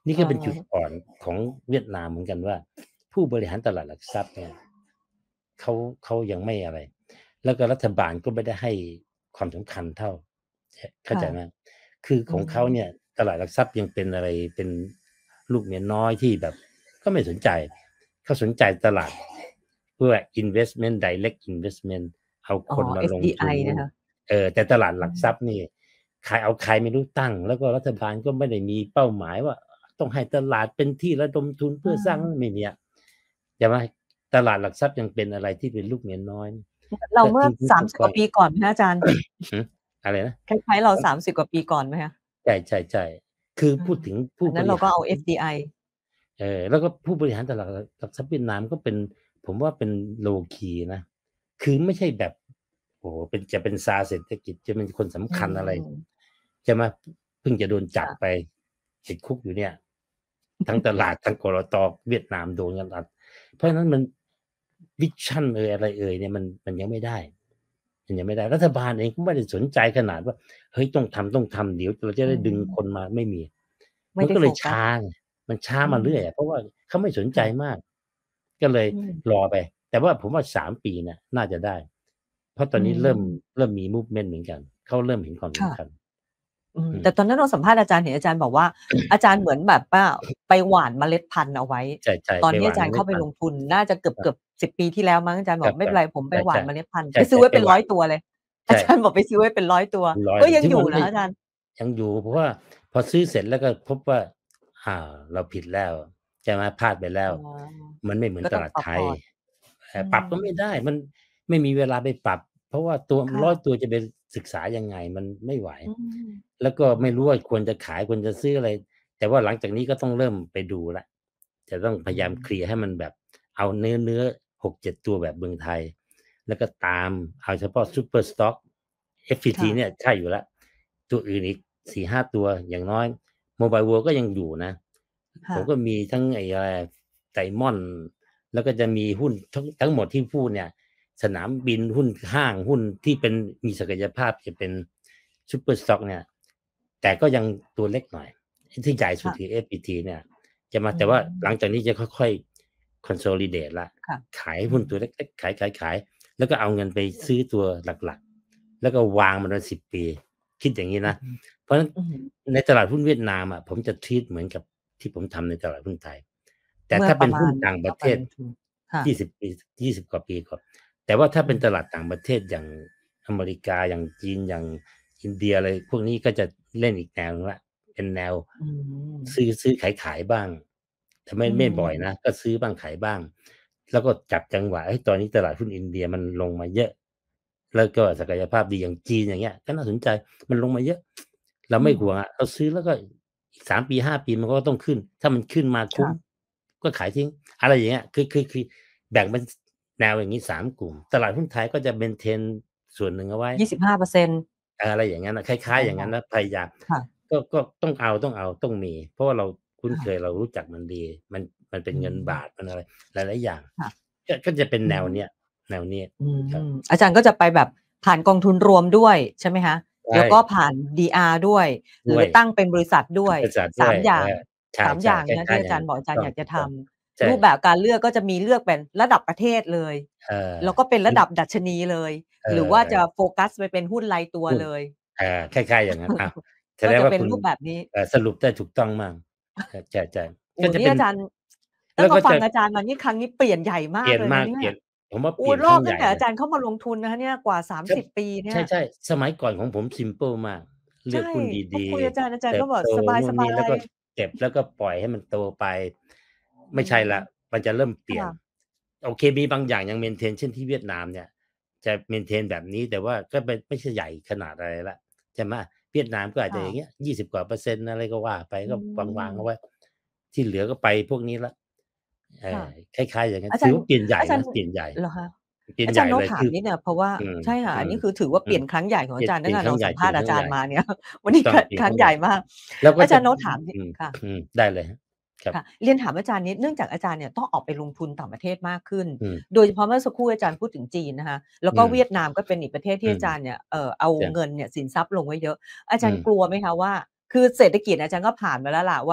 นี่เก็เป็นจุดอออ่อนของเวียดนามเหมือนกันว่า ผู้บริหารตลาดหลักทรัพย์เนี่ยเขาเขายังไม่อะไร แล้วก็รัฐบาลก็ไม่ได้ให้ความสำคัญเท่าเข้าค่ใจะไหมคืออืของเขาเนี่มยตลาดหลักทรัพย์ยังเป็นอะไรเป็นลูกเมียน้อยที่แบบก็ไม่สนใจ เขาสนใจตลาดเพื่อ investment direct investment เอาอ๋อคนมาลงทุเอฟ ดี ไอนหุ้นนะคะเออแต่ตลาดหอืลักทรัพมย์นี่ใครเอาใครไม่รู้ตั้ง แล้วก็รัฐบาลก็ไม่ได้มีเป้าหมายว่า ต้องให้ตลาดเป็นที่ระดมทุนเพื่อสร้างอาไม่มีอะใช่ไหมตลาดหลักทรัพย์ยังเป็นอะไรที่เป็นลูกเมียน้อยเหมือนเราก็เมื่อทิ้งสๆามสิบคว่กว่าางปีก่อนไหมคะอาจารย์? ๆ หือ อะไรนะ? คล้าย ๆ เราของสามสิบ กว่าปีก่อนไหมคะ? ใช่ ๆ ๆ คืออาพูดถึงผอัู้นนับ้นเรริาหก็ารเอา เอฟ ดี ไอเออ แล้วก็ผู้บริหารตลาดหลักทรัพย์เวียดนามก็เป็น ผมว่าเป็น low key นะ คือไม่ใช่แบบ โอ้โฮ เป็น จะเป็นซาร์เศรษฐกิจ จะเป็นคนสอืำคัญอะไรมใช่ไหม เพิ่งจะโดนคจั่บะไปติดคุกอยู่เนี่ย ทั้งตลาด ทั้ง กลต. เวียดนามโดนกันอัด เพราะฉะนั้นมัน วิชั่น เอยอะไรเอยเนี่ยมัน มันยังไม่ได้ มันยังไม่ได้ รัฐบาลเองก็ไม่ได้สนใจขนาดว่า เฮ้ย ต้องทำ ๆ เดี๋ยวเราจะอืได้ดึงมคนมา ไม่มีไมม่ันก็เลยชได้โฟกัส้าไง มันช้าอืมาเรื่อยอมะ เพราะว่าเขาไม่สนคใจ่ะมาก ก็เลยอืมรอไป แต่ว่าผมว่า สาม ปีเนี่ยน่าจะได้ เพราะตอือนนี้เริ่มมเริ่มมี มูฟเมนต์ เหมือนกัน เขาเริ่มเห็นความคส่ะำคัญอืมอืแมต่ตอนนั้นเราสัมภาษณ์อาจารย์ เห็นอาจารย์บอกว่า อาจารย์เหมือนแบบว่าไปหว่านเมล็ดพันธุ์เอาไว้ใช่ ๆตอไนที่อปหว่านาจาเรมลย์เข้็าดพันธไปล์งทุน น่าจะเกครับือบ ๆ สิบ ปีที่แล้วมั้ง อาจารย์บครอก "ไม่เป็ันบไร ผมๆไปหใว่ชา่นเมล็ดพันธุ์" ๆ ใไปซื้อช่ไว้ๆ ไปเป็นหวร้่อานย ตัวเลยใอชา่จารย์ บอกไปซื้อไว้เป็น ร้อย ตัวเป็นร้อยก็ยังทุกวอยัู่นนี้ก็นะอาจารย์? ยังอยู่ เพราะว่าพอซื้อเสร็จแล้วก็พบว่า อ้าว เราผิดแล้ว ใช่ไหม พลาดไปแล้อ๋อว มันไม่เหมือกน็ตลาดไทยต้องปรับพอร์ตเออื่อ ปรับก็ไม่มได้ มันไม่มีเวลาไปปรับ เพราะว่าตัวค่ร้อยะตัวจะไปศึกษายังไง มันไม่ไหวอืมแล้วก็ไม่รู้ว่าควรจะขาย ควรจะซื้ออะไร แต่ว่าหลังจากนี้ก็ต้องเริ่มไปดูแล้ว จะต้องพอืยายามเคลียร์ให้มมันแบบเอาเนื้อ ๆ หกเจ็ด ตัวแบบเมืองไทย แล้วก็ตามเอาเฉพาะซูเปอร์สต็อก เอฟ พีคท่ีะเนี่ยใช่อยู่แล้ว ตัวอื่นอีก สี่ห้า ตัวอย่างน้อย Mobile World ก็ยังอยู่นะค่ผมะก็มีทั้งไอ้อะไร Diamond แล้วก็จะมีหุ้นทั้ง ทั้งหมดที่พูดเนี่ย สนามบิน หุ้นห้าง หุ้นที่เป็น มีศักยภาพจะเป็นซูเปอร์สต็อกเนี่ย แต่ก็ยังตัวเล็กหน่อย ที่ใหญ่สคุ่ดะคือ เอฟ พี ที เนี่ย จะมาอืแต่ว่าหลังมจากนี้จะค่อย ๆ consolidate แล้วค่ะขายอืมหุ้นตัวเล็ก ๆ ขาย ๆ ๆ แล้วก็เอาเงินไปซื้อตัวหลัก ๆ แล้วก็วางมันไว้ สิบ ปี คิดอย่างงี้อืนะอฮึเพราะฉะนั้นอือฮึในตลาดหุ้นเวียดนามอะ ผมจะ treat เหมือนกับที่ผมทำในตลาดหุ้นไทย แต่ถ้เมื่อาเปป็รนะมหุา้นณเรต่างปาระไเปทศลงทุน ค่ยี่ะสิบ ปี ยี่สิบ กว่าปีก่อน แต่ว่าถ้าอืมเป็นตลาดต่างประเทศอย่างอเมริกา อย่างจีน อย่างอินเดีย อะไรพวกนี้ก็จะเล่นอีกแนวหนึ่งแล้ว เป็นแนวอืมซื้อ ๆ ขาย ๆ บ้าง แต่ไมอ่ืไม่บ่อยมนะ ก็ซื้อบ้างขายบ้าง แล้วก็จับจังหวะ เฮ้ย ตอนนี้ตลาดหุ้นอินเดียมันลงมาเยอะ แล้วก็ศักยภาพดีอย่างจีน อย่างเงี้ย ก็น่าสนใจ มันลงมาเยอะ เราอืไม่ห่วงมอะ เราซื้อแล้วก็อีก สาม ปี ห้า ปีมันก็ต้องขึ้น ถ้ามันขึ้นมาคคุ้่มะก็ขายทิ้ง อะไรอย่างเงี้ย คือ คือ คือแบ่งเป็น ส แนวอย่างงี้ สาม กลุ่ม ตลาดหุ้นไทยก็จะ maintain ส่วนหนึ่งเอาไว้ยี่สิบห้าเปอร์เซ็นต์เออ อะไรอย่างงั้นน่ะ คล้าย ๆ อย่างงั้นนะ พยายามค่ะก็ ก็ต้องเอา ต้องเอา ต้องมี เพราะว่าเราคุ้คน่เคะย เรารู้จักมันดี มัน มันเป็อนืเงินบมาท มันอะไร หลาย ๆ อย่างค่ะก็ ก็จะเป็นอืมแนวเนี้ย แนวนี้อืครับม อาจารย์ก็จะไปแบบผ่านกองทุนรวมด้วย ใช่ไหมคะ? ใชแล้วก็่ผ่าน ดี อาร์ ด้วย หดร้ือวยตั้งเป็นบริษัทด้ทวยำบริษัทสด้าวยม อย่เอางอ ใชสาม อย่างๆ คนะลท้ีา่ย ๆออาย่จางางรัย์้นบอก อาจถาูรย์กอยากจะทต้อง ๆ ใชำ่รูปแบบการเลือกก็จะมีเลือกเป็นระดับประเทศเลยเออแล้วก็เป็นมรัะนดับดัชนีเลยเอหรือว่าจะอโฟกัสไปเป็นหุ้นรายตัวหุ้นเลยเออ คล้าย ๆ อย่างงั้น อ้าว แสก็จะเป็นดงว่าคุณรูปแบบนี้เอ่อ สรุปได้ถูกต้องมาก เออ ใช่โอ้ๆโกฮ็จะนีเ่ป็นอาจารย์ ตแัล้้วงมกา็จะฟังอาจารย์มานี่ ครั้งนี้เปลี่ยนใหญ่มเปาลีก่ยนมเลยนะากเนีเ่ปลีย่ยน ผมว่าโอเป้ลี่ยนครรอั้บตงใัห้ญง่แต่อเลายจารย์เข้ามาลงทุนนะคะเนี่ย กว่า สามครับสิบ ปีเนใี่ยช่ ๆ สมัยก่อนของผม ซิมเพิล มาก เใลชื่อกหุ้นพอดีคุยอาจารย์ อาจๆาเรตย์ิก็แบบบโตนู่สบนนี่าแล้วยก็ๆเก็บ แล้วก็ปล่อยให้มันโตไปอไืม่ใช่แล้วมมันจะเริ่มเปคลี่่ยนะโอเค มีบางอย่างยัง maintain เช่น ที่เวียดนามเนี่ย จะ maintain แบบนี้ แต่ว่าก็ไม่ ไม่ใช่ใหญ่ขนาดอะไรแล้ว ใช่ไหม เวียดนามก็อาจคจะ่อย่างะเงี้ย ยี่สิบ กว่าเปอร์เซ็นต์ อะไรก็ว่าไปอืก็วาง ๆ เอามไว้ ที่เหลือก็ไปพวกนี้แล้ว เอค่ะอ คล้าย ๆ อย่างงั้น ถอาจาืรยอว์่าเปลี่ยนใหญ่นอาจาระย์เปลี่ยนใหญ่เหรอคะเปลี่ยอนาใจหญาร่ย์โน้เตลย คถามือนิดหนึ่ง เพราะว่าอืมใช่ค่ะอืมอันนี้คือถือว่าอเืมปลี่ยนครั้งใหญ่ของเอปลาี่ยนจารย์เตปั้ลงีแ่ตย่นครเราั้งใหญสั่มภเปลี่าษณยน์อาจครั้งใหาญร่ย์มาเนี่ย วันถูนี้กต้คอง เปลี่ยนครครั้งั้งใใหหญญ่่มากแล้วกอ็าจจาะรย์โน้ตถามนิดอืมค่ะอืม ได้เลยครับ ครับค่ะ เรียนถามอาจารย์นิด เนื่องจากอาจารย์เนี่ยต้องออกไปลงทุนต่างประเทศมากขึ้นอืมโดยเฉพาะเมื่อสักครู่อาจารย์พูดถึงจีนนะคะ แล้วอืมก็เวียดนามก็เป็นอีกประเทศทอืี่มอาจารย์เนี่ย เอ่อ เอาใช่เงินเนี่ย สินทรัพย์ลงไว้เยอะ อาอจืารย์มกลัวไหมคะว่า คือเศรษฐกิจอาจารย์ก็ผ่านมาแล้วล่ะว่า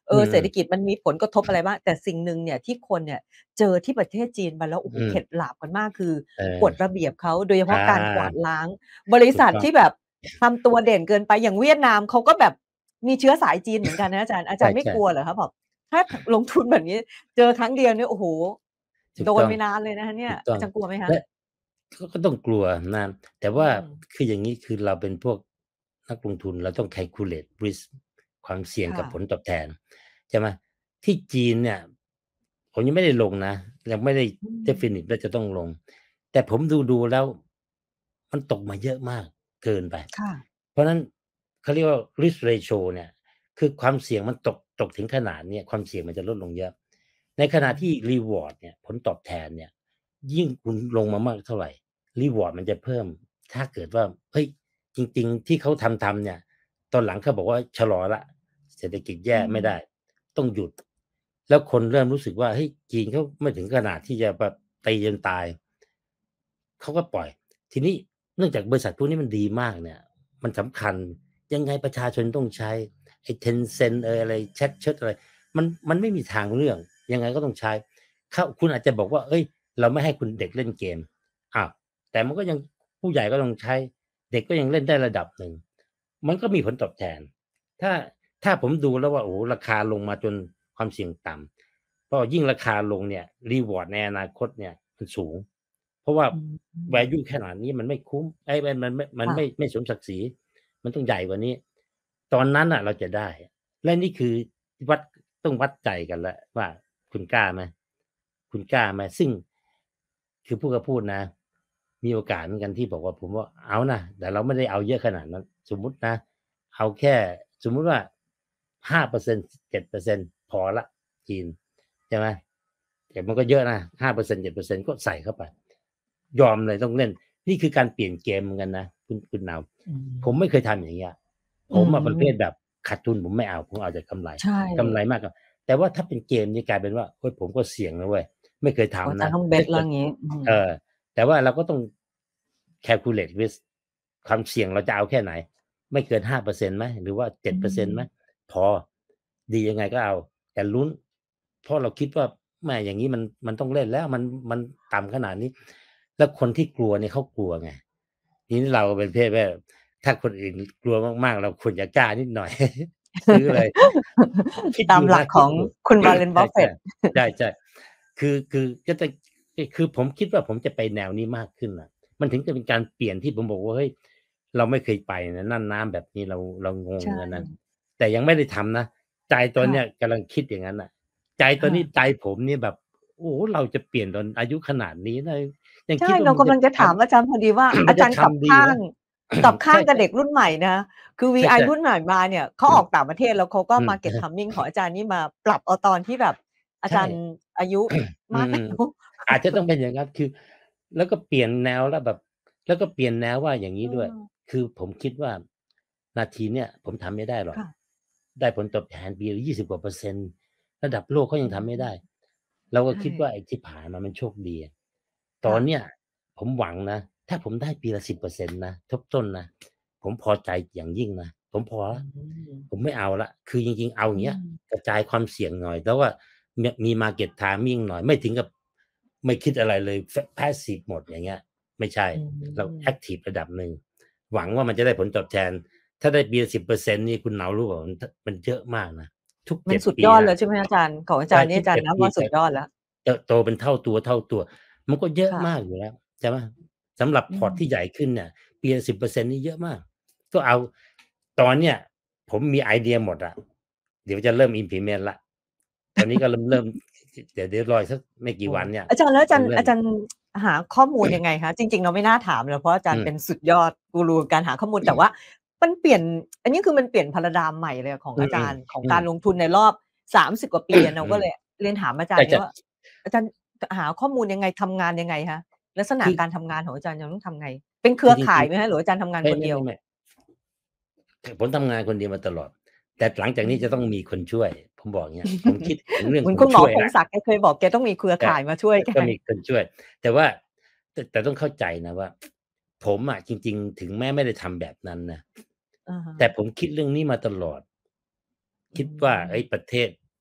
เออเศรษฐกิจมันมีผลกระทบอะไรบ้างแต่สิ่งหนึ่งเนี่ยที่คนเนี่ยเจอที่ประเทศจีนมาแล้วโอ้โฮเข็ดหลาบกันมากคือกฎระเบียบเขาโดยเฉพาะการกวาดล้างบริษัทที่แบบทำตัวเด่นเกินไปอย่างเวียดนามเขาก็แบบมีเชื้อสายจีนเหมือนกันนะอาจารย์อาจารย์ไม่กลัวเหรอคะแบบถ้าลงทุนแบบนี้เจอครั้งเดียวเนี่ยโอ้โฮโดนไปนานเลยนะคะเนี่ยอาจารย์กลัวไหมคะก็ต้องกลัวนะแต่ว่าคืออย่างนี้คือเราเป็นพวกนักลงทุนเราต้อง calculate risk ความเสี่ยงกับผลตอบแทนใช่ไหมที่จีนเนี่ยผมยังไม่ได้ลงนะยังไม่ได้ definite ว่าจะต้องลงแต่ผมดูดูแล้วมันตกมาเยอะมากเกินไปเพราะนั้นเขาเรียกว่า risk ratio เนี่ยคือความเสี่ยงมันตกตกถึงขนาดนี้ความเสี่ยงมันจะลดลงเยอะในขณะที่ reward เนี่ยผลตอบแทนเนี่ยยิ่งคุณลงมามากเท่าไหร่ reward มันจะเพิ่มถ้าเกิดว่าเฮ้ยจริงๆที่เขาทำทำเนี่ยตอนหลังเขาบอกว่าชะลอละเศรษฐกิจแย่ไม่ได้ต้องหยุดแล้วคนเริ่มรู้สึกว่าเฮ้ยจีนเขาไม่ถึงขนาดที่จะแบบตีจนตายเขาก็ปล่อยทีนี้เนื่องจากบริษัทพวกนี้มันดีมากเนี่ยมันสำคัญยังไงประชาชนต้องใช้ไอ้ Tencent เอออะไรแชทเชิดอะไรมันมันไม่มีทางเรื่องยังไงก็ต้องใช้เขาคุณอาจจะบอกว่าเอ้ยเราไม่ให้คุณเด็กเล่นเกมอ้าวแต่มันก็ยังผู้ใหญ่ก็ต้องใช้เด็กก็ยังเล่นได้ระดับหนึ่งมันก็มีผลตอบแทนถ้าถ้าผมดูแล้วว่าโอ้ราคาลงมาจนความเสี่ยงต่ำเพราะยิ่งราคาลงเนี่ยรีวอร์ดในอนาคตเนี่ยมันสูงเพราะว่า value ขนาดนี้มันไม่คุ้มไอ้มันมันไม่มันไม่ไม่สมศักดิ์ศรีมันต้องใหญ่กว่านี้ตอนนั้นอ่ะเราจะได้และนี่คือวัดต้องวัดใจกันแล้วว่าคุณกล้าไหมคุณกล้าไหมซึ่งคือพูดก็พูดนะมีโอกาสเหมือนกันที่บอกว่าผมว่าเอานะแต่เราไม่ได้เอาเยอะขนาดนั้นสมมุตินะเอาแค่สมมุติว่า ห้าเปอร์เซ็นต์ เจ็ดเปอร์เซ็นต์ พอละจีนใช่ไหมแต่มันก็เยอะนะ ห้าเปอร์เซ็นต์ เจ็ดเปอร์เซ็นต์ ก็ใส่เข้าไปยอมเลยต้องเล่นนี่คือการเปลี่ยนเกมเหมือนกันนะคุณคุณนาวผมไม่เคยทำอย่างเงี้ยผมมาประเภทแบบขาดทุนผมไม่เอาผมเอาแต่กำไรกำไรมากกว่าแต่ว่าถ้าเป็นเกมนี่กลายเป็นว่าเฮ้ยผมก็เสี่ยงนะเว้ยไม่เคยทำนะต้องเบ็ดแล้วงี้เออแต่ว่าเราก็ต้อง calculate risk ความเสี่ยงเราจะเอาแค่ไหนไม่เกิน ห้าเปอร์เซ็นต์ ไหมหรือว่า เจ็ดเปอร์เซ็นต์ ไหมพอดียังไงก็เอาแต่ลุ้นเพราะเราคิดว่าแม่อย่างนี้มันมันต้องเล่นแล้วมันมันต่ำขนาดนี้แล้วคนที่กลัวเนี่ยเขากลัวไงนี่เราเป็นเพศแบบถ้าคนอื่นกลัวมากๆเราควรจะกล้านิดหน่อยซื้อเลยตามหลักของคุณวอร์เรน บัฟเฟตต์ใช่ใช่คือคือก็จะคือผมคิดว่าผมจะไปแนวนี้มากขึ้นนะมันถึงจะเป็นการเปลี่ยนที่ผมบอกว่าเฮ้ยเราไม่เคยไปนะน่านน้ำแบบนี้เราเรางงกันนะแต่ยังไม่ได้ทำนะใจตอนเนี้ยกำลังคิดอย่างนั้นน่ะใจตอนนี้ใจผมนี่แบบโอ้เราจะเปลี่ยนตอนอายุขนาดนี้นะยังคิดว่าเรากำลังจะถามอาจารย์พอดีว่าอาจารย์กลับข้างกลับข้างกับเด็กรุ่นใหม่นะคือ วี ไอ รุ่นใหม่มาเนี่ยเขาออกต่างประเทศแล้วเขาก็ market timing ของอาจารย์นี่มาปรับเอาตอนที่แบบอาจารย์อายุมากแล้วอาจจะต้องเป็นอย่างนั้นคือแล้วก็เปลี่ยนแนวแล้วแบบแล้วก็เปลี่ยนแนวว่าอย่างนี้ด้วยคือผมคิดว่านาทีเนี้ยผมทำไม่ได้หรอกได้ผลตอบแทนปีละยี่สิบกว่าเปอร์เซ็นต์ระดับโลกเขายังทำไม่ได้เราก็คิดว่าไอ้ที่ผ่านมามันโชคดีตอนเนี้ยผมหวังนะถ้าผมได้ปีละสิบเปอร์เซ็นต์นะทบต้นนะผมพอใจอย่างยิ่งนะผมพอละผมไม่เอาละคือจริงๆเอาอย่างเงี้ยกระจายความเสี่ยงหน่อยแต่ว่ามี market timing หน่อยไม่ถึงกับไม่คิดอะไรเลย passive หมดอย่างเงี้ยไม่ใช่เรา active ระดับหนึ่งหวังว่ามันจะได้ผลตอบแทนถ้าได้ปีละสิบเปอร์เซ็นต์นี่คุณเหนารู้ว่ามันเยอะมากนะทุกเจ็ดปีมันสุดยอดเลยใช่ไหมอาจารย์ของอาจารย์นี่อาจารย์นับว่าสุดยอดแล้วโตเป็นเท่าตัวเท่าตัวมันก็เยอะมากอยู่แล้วใช่ไหมสำหรับพอร์ตที่ใหญ่ขึ้นเนี่ยปีละสิบเปอร์เซ็นต์นี่เยอะมากก็เอาตอนเนี้ยผมมีไอเดียหมดอะเดี๋ยวจะเริ่ม implement ละตอนนี้ก็เริ่มเริ่มเดี๋ยวเดี๋ยวรอสักไม่กี่วันเนี่ยอาจารย์แล้วอาจารย์อาจารย์หาข้อมูลยังไงคะจริงๆเราไม่น่าถามเลยเพราะอาจารย์เป็นสุดยอดกูรูการหาข้อมูลแต่ว่ามันเปลี่ยนอันนี้คือมันเปลี่ยนพาราไดม์ใหม่เลยของอาจารย์ของการลงทุนในรอบสามสิบกว่าปีเราก็เลยเรียนถามอาจารย์ว่าอาจารย์หาข้อมูลยังไงทำงานยังไงคะลักษณะการทำงานของอาจารย์ยังต้องทำไงเป็นเครือข่ายไหมคะหรืออาจารย์ทำงานคนเดียวผมทำงานคนเดียวมาตลอดแต่หลังจากนี้จะต้องมีคนช่วยผมบอกเงี้ยผมคิดถึงเรื่องคุณหมอพงศักดิ์แกเคยบอกแกต้องมีเครือข่ายมาช่วยก็มีคนช่วยแต่ว่าแต่ต้องเข้าใจนะว่าผมอ่ะจริงๆถึงแม้ไม่ได้ทำแบบนั้นนะแต่ผมคิดเรื่องนี้มาตลอดคิดว่าไอ้ประเทศ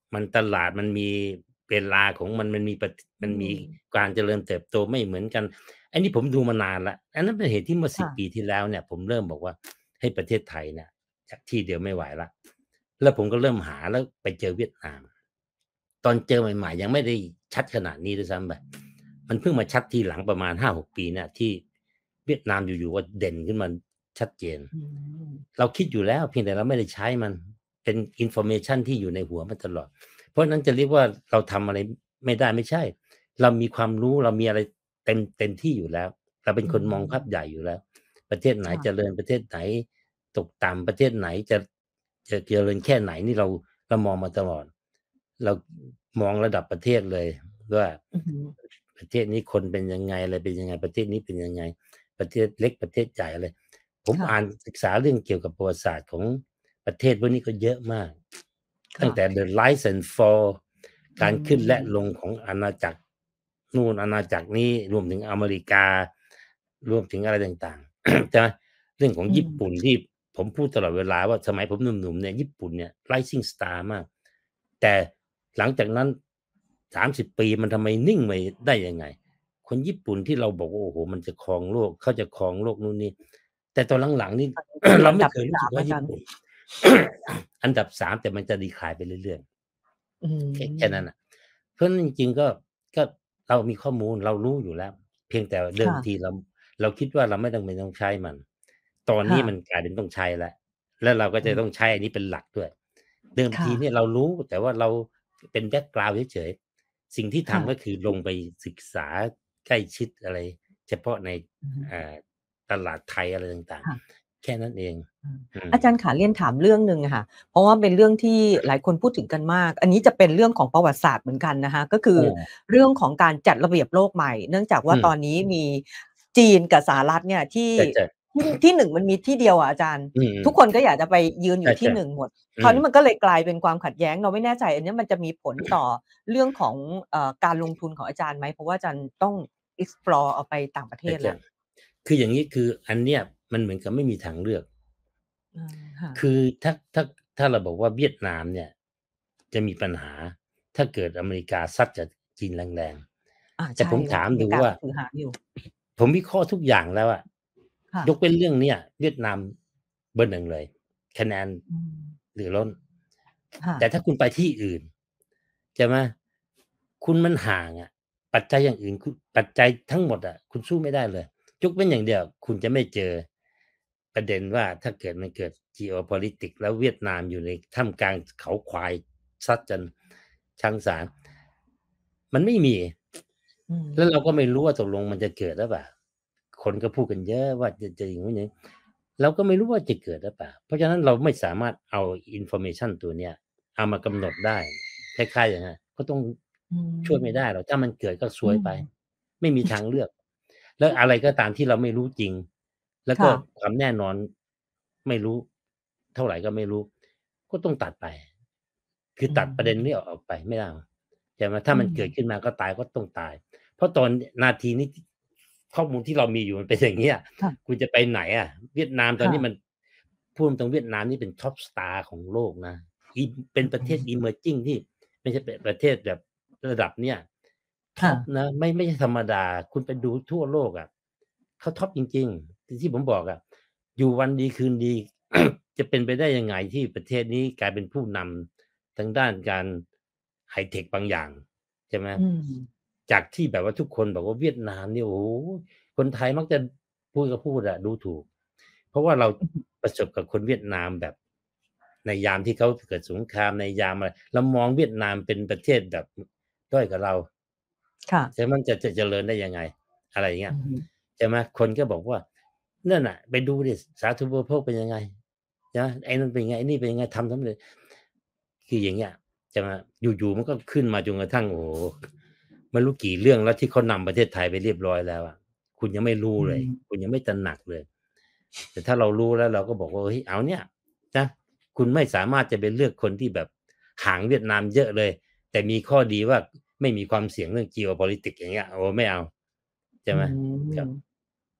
มันตลาดมันมีเวลาของมันมันมีประมันมีการเจริญเติบโตไม่เหมือนกันอันนี้ผมดูมานานแล้วอันนั้นเป็นเหตุที่เมื่อสิบค่ะปีที่แล้วเนี่ยผมเริ่มบอกว่าให้ประเทศไทยเนี่ยจากที่เดียวไม่ไหวแล้วแล้วผมก็เริ่มหาแล้วไปเจอเวียดนามตอนเจอใหม่ๆยังไม่ได้ชัดขนาดนี้ด้วยซ้ำไปมันเพิ่งมาชัดทีหลังประมาณ ห้าหก ปีเนี่ยที่เวียดนามอยู่ๆก็เด่นขึ้นมาชัดเจนอืมเราคิดอยู่แล้วเพียงแต่เราไม่ได้ใช้มันเป็น information ที่อยู่ในหัวมาตลอด เพราะฉะนั้นจะเรียกว่าเราทำอะไรไม่ได้ไม่ใช่ เรามีความรู้เรามีอะไรเต็มเต็มที่อยู่แล้ว เราเป็นคนมองภาพใหญ่อยู่แล้ว ประเทศไหนเจค่ะริญประเทศไหนตกต่ำประเทศไหนจะจะเจริญแค่ไหนนี่เราเรามองมาตลอด เรามองระดับประเทศเลยว่าอือฮึประเทศนี้คนเป็นยังไงอะไรเป็นยังไงประเทศนี้เป็นยังไงประเทศเล็กประเทศใหญ่อะไรผมค่ะอ่านศึกษาเรื่องเกี่ยวกับประวัติศาสตร์ของประเทศพวกนี้ก็เยอะมาก ตั้ค่ะงแต่ The Rise and Fall อืการขึ้นและลมงของอาณาจักรนู่นอาณาจักรนี้รวมถึงอเมริการวมถึงอะไรต่างๆ ใช่ไหมเรื่องของอืญี่ปุ่นมที่ผมพูดตลอดเวลาว่าสมัยผมหนุ่มๆเนี่ยญี่ปุ่นเนี่ย Rising Star มากแต่หลังจากนั้นสามสิบปีมันทำไมนิ่งไปได้ยังไงคนญี่ปุ่นที่เราบอกว่าโอ้โหมันจะครองโลกเขาจะครองโลกนู่นนี่แต่ตอนหลังๆนี่ตอนนี้ก็อยู่เราอันดับไม่เคยรู้สึกสามอาจารย์ว่าญี่ปุ่น อันดับสามแต่มันจะดีคลายไปเรื่อยอืๆแค่แค่นั้นมน่ะเพราะฉะนั้นจริงๆก็ก็เรามีข้อมูลเรารู้อยู่แล้วเพียงแต่เดิมทีค่ะเราเราคิดว่าเราไม่จำเป็นต้องใช้มันตอนนี้ค่ะมันกลายเป็นต้องใช้แล้วแล้วเราก็อืมจะต้องใช้อันนี้เป็นหลักด้วยเดิมทีค่ะเนี่ยเรารู้แต่ว่าเราเป็นแบ็กกราวนด์เฉยๆสิ่งที่ค่ะทำก็คือลงไปศึกษาใกล้ชิดอะไรเฉพาะในอือฮึอ่าตลาดไทยอะไรต่างค่ะๆแค่นั้นเองอืมอืมอาจารย์ขาเรียนถามเรื่องหนึ่งอะค่ะเพราะว่าเป็นเรื่องที่หลายคนพูดถึงกันมาก อันนี้จะเป็นเรื่องของประวัติศาสตร์เหมือนกันนะคะก็คืออาเรื่องของการจัดระเบียบโลกใหม่ เนื่องจากว่าอืมตอนนี้มีจีนกับสหรัฐเนี่ยที่ใช่ๆที่ที่หนึ่งมันมีที่เดียวอะอาจารย์อืมทุกคนก็อยากจะไปยืนๆใอยู่ที่ช่หนึ่งหมดๆอืมคราวนี้มันก็เลยกลายเป็นความขัดแย้งเราไม่แน่ใจอันเนี้ยมันจะมีผลต่อเรื่องของเอ่อการลงทุนของอาจารย์ไหมเพราะว่าอาจารย์ต้อง explore ออกไปต่างประเทศแล้วใช่ๆคืออย่างงี้คืออันเนี้ยมันเหมือนกับไม่มีทางเลือกอาค่ะคือถ้าถ้าถ้าเราบอกว่าเวียดนามเนี่ยจะมีปัญหาถ้าเกิดอเมริกาซัดกับจีนแรงอาๆแต่ใช่ผมถามแล้วอเมดูว่าริกาก็ถือหางอยู่ผมวิเคราะห์ทุกอย่างแล้วอะค่ะยกเว้นเรื่องเนี้ยเวียดนามเบอร์หนึ่งเลยคะแนนอืมเหลือล้นค่ะแต่ถ้าคุณไปที่อื่นใช่ไหมคุณมันห่างอะปัจจัยอย่างอื่นคุณปัจจัยทั้งหมดอะคุณสู้ไม่ได้เลย ยกเว้นอย่างเดียวคุณจะไม่เจอประเด็นว่าถ้าเกิดมันเกิด geopolitics แล้วเวียดนามอยู่ในท่ามกลางเขาควายซัดกันชังสารมันไม่มีอืแล้วเราก็มไม่รู้ว่าตกลงมันจะเกิดหรือเปล่าคนก็พูดกันเยอะว่าจะจะอย่างนู้นอย่างนี้เราก็ไม่รู้ว่าจะเกิดหรือเปล่าเพราะฉะนั้นเราไม่สามารถเอา information ตัวเนี้ยเอามากำหนดได้คล้ายๆอย่างงั้นก็ต้องอืช่วยไม่ได้หรมอกถ้ามันเกิดก็ซอืมวยไปไม่มีทางเลือก แล้วอะไรก็ตามที่เราไม่รู้จริง แล้วก็ค่ะความแน่นอนไม่รู้เท่าไรก็ไม่รู้ก็ต้องตัดไปคืออืตัดประเด็นนี้อมอกออกไปไม่ได้ใช่ไหมถ้าอืมมันเกิดขึ้นมาก็ตายก็ต้องตายเพราะตอนนาทีนี้ข้อมูลที่เรามีอยู่มันเป็นอย่างเงี้ยค่ะคุณจะไปไหนอะเวียดนามตอนนี้มันค่ะพูดตรงๆเวียดนามนี่เป็น Top Star ของโลกนะอีเป็นประเทศอืม Emerging ที่ไม่ใช่เป็นประเทศแบบระดับเนี้ยท็ค่ะอปนะไม่ไม่ใช่ธรรมดาคุณไปดูทั่วโลกอะ เขาท็อปจริงๆที่ที่ผมบอกอะอยู่วันดีคืนดี จะเป็นไปได้ยังไงที่ประเทศนี้กลายเป็นผู้นำทางด้านการไฮเทคบางอย่างใช่ไหมอืมจากที่แบบว่าทุกคนบอกว่าเวียดนามเนี่ยโอ้โฮคนไทยมักจะพูดก็พูดอะดูถูกเพราะว่าเราอือฮึประสบกับคนเวียดนามแบบในยามที่เขาเกิดสงครามในยามอะไรเรามองเวียดนามเป็นประเทศแบบด้อยกว่าเราค่ะใช่มันจะจะเจริญได้ยังไงอะไรอย่างเงี้ยอือฮึใช่ไหมคนก็บอกว่านั่นน่ะไปดูดิสาธารณูปโภคเป็นยังไงนะไอ้นั่นเป็นยังไงไอ้นี่เป็นยังไงทำสำเร็จคืออย่างเงี้ยใช่ไหมอยู่ๆมันก็ขึ้นมาจนกระทั่งโอ้โฮไม่รู้กี่เรื่องแล้วที่เขานำประเทศไทยไปเรียบร้อยแล้วอะคุณยังไม่รู้อืเลยคุณมยังไม่ตระหนักเลยแต่ถ้าเรารู้แล้วเราก็บอกว่าเฮ้ยเอาเนี่ยนะคุณไม่สามารถจะไปเลือกคนที่แบบห่างเวียดนามเยอะเลย แต่มีข้อดีว่าไม่มีความเสี่ยงเรื่อง geopolitics อย่างเงี้ยโอ้ไม่เอาใช่อืไหมครับม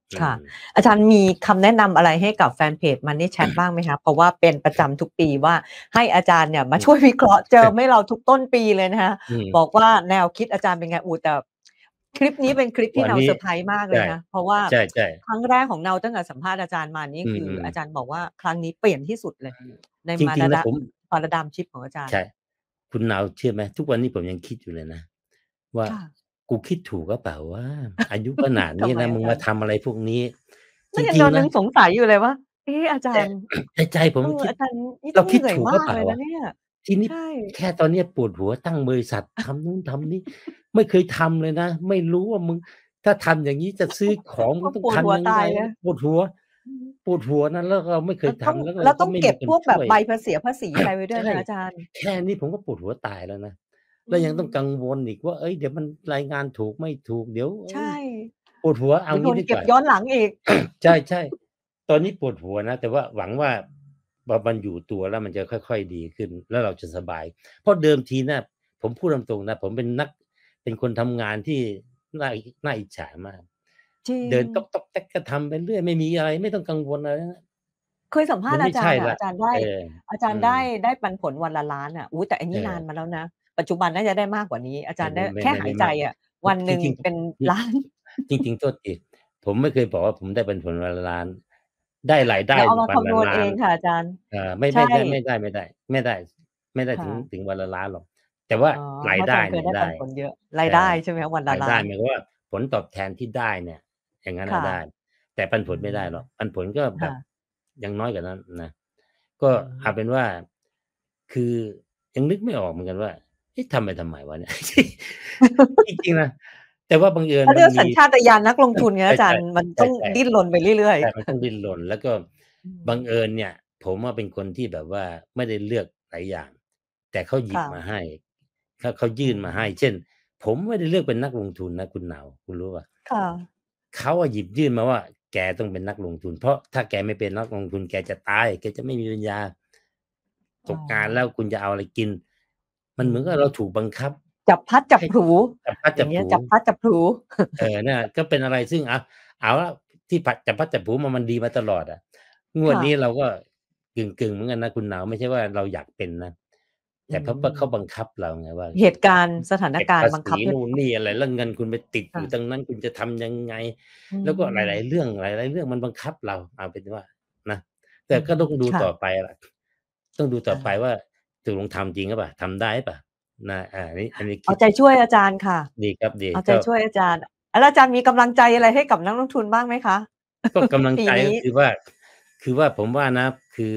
ค่ะ อาจารย์มีคำแนะนำอะไรให้กับแฟนเพจ Money Chat บ้างไหมคะ เพราะว่าเป็นประจำทุกปีว่าให้อาจารย์เนี่ยมาช่วยวิเคราะห์เจิมให้เราทุกต้นปีเลยนะคะบอกว่าแนวคิดอาจารย์เป็นไงโอ้แต่คลิปนี้เป็นคลิปที่เนาเซอร์ไพรส์มากเลยนะเพราะว่าครั้งแรกของเนาตั้งแต่สัมภาษณ์อาจารย์มานี่คืออาจารย์บอกว่าครั้งนี้เปลี่ยนที่สุดเลยในมาดาพาราดามชิปของอาจารย์ใช่คุณนาวเชื่อไหมทุกวันนี้ผมยังคิดอยู่เลยนะว่ากูคิดถูกหรือเปล่าว่าอายุขนาดนี้นะมึงมาทำอะไรพวกนี้จริงๆนะสงสัยอยู่เลยว่าเอออาจารย์ในใจผมคิดเราคิดถูกหรือเปล่าเนี่ยทีนี้แค่ตอนนี้ปวดหัวตั้งบริษัททำนู่นทำนี่ไม่เคยทำเลยนะไม่รู้ว่ามึงถ้าทำอย่างนี้จะซื้อของมึงต้องทำยังไงปวดหัวปวดหัวนั้นแล้วเราไม่เคยทำแล้วเราต้องเก็บพวกแบบใบภาษีภาษีอะไรไว้ด้วยนะอาจารย์แค่นี้ผมก็ปวดหัวตายแล้วนะแล้วยังต้องกังวลอีกว่าเอ้ยเดี๋ยวมันรายงานถูกไม่ถูกเดี๋ยวใช่ปวดหัวเอางี้ดีกว่าเก็บย้อนหลังอีกใช่ใช่ตอนนี้ปวดหัวนะแต่ว่าหวังว่าพอมันอยู่ตัวแล้วมันจะค่อยๆดีขึ้นแล้วเราจะสบายเพราะเดิมทีนะผมพูดตรงๆนะผมเป็นนักเป็นคนทำงานที่น่าน่าอิจฉามากเดินต๊อกๆแต๊กก็ทำไปเรื่อยไม่มีอะไรไม่ต้องกังวลอะไรนะเคยสัมภาษณ์อาจารย์อาจารย์ได้อาจารย์ได้ได้ปันผลวันละล้านอ่ะอู้แต่อันนี้นานมาแล้วนะปัจจุบันน่าจะได้มากกว่านี้อาจารย์ได้แค่หายใจอ่ะวันหนึ่งเป็นล้านจริงๆโทษทีผมไม่เคยบอกว่าผมได้ปันผลวันละล้านได้รายได้เอามาคำนวณเองค่ะอาจารย์เอ่อไม่ไม่ได้ไม่ได้ไม่ได้ไม่ได้ไม่ได้ถึงถึงวันละล้านหรอกแต่ว่ารายได้เนี่ยได้ผลเยอะรายได้ใช่ไหมวันละล้านรายได้หมายความว่าผลตอบแทนที่ได้เนี่ยอย่างนั้นได้แต่ปันผลไม่ได้หรอกปันผลก็แบบยังน้อยกว่านั้นนะก็เอาเป็นว่าคือยังนึกไม่ออกเหมือนกันว่าเอ๊ะทำไปทำไมวะเนี่ยจริงๆนะแต่ว่าบังเอิญมันมีสัญชาตญาณนักลงทุนไงอาจารย์มันต้องดิ้นรนไปเรื่อยๆใช่มันต้องดิ้นรนแล้วก็บังเอิญเนี่ยผมว่าเป็นคนที่แบบว่าไม่ได้เลือกหลายอย่างแต่เขาหยิบมาให้เขาเขายื่นมาให้เช่นผมไม่ได้เลือกเป็นนักลงทุนนะคุณหนาวคุณรู้ป่ะค่ะเขาอะหยิบยื่นมาว่าแกต้องเป็นนักลงทุนเพราะถ้าแกไม่เป็นนักลงทุนแกจะตายแกจะไม่มีปัญญาตกงานแล้วคุณจะเอาอะไรกินมันเหมือนกับเราถูกบังคับจับพัดจับผูจับพัดจับผูจับพัดจับผูเออเนี่ยก็เป็นอะไรซึ่งเอาเอาละที่พัดจับพัดจับผูมามันดีมาตลอดอ่ะงวดนี้เราก็กึ่งๆเหมือนกันนะคุณหนาวไม่ใช่ว่าเราอยากเป็นนะแต่เพราะว่าเขาบังคับเราไงว่าเหตุการณ์สถานการณ์บังคับนู่นนี่อะไรแล้วเงินคุณไปติดอยู่ตรงนั้นคุณจะทำยังไงแล้วก็หลายๆเรื่องหลายๆเรื่องมันบังคับเราเอาเป็นว่านะแต่ก็ต้องดูต่อไปล่ะต้องดูต่อไปว่าตกลงทำจริงหรือเปล่าทำได้ป่ะนะอ่าอันนี้อันนี้เอาใจช่วยอาจารย์ค่ะดีครับดีเอาใจช่วยอาจารย์แล้วอาจารย์มีกำลังใจอะไรให้กับนักลงทุนบ้างไหมคะก็กำลังใจก็คือว่าคือว่าผมว่านะคือ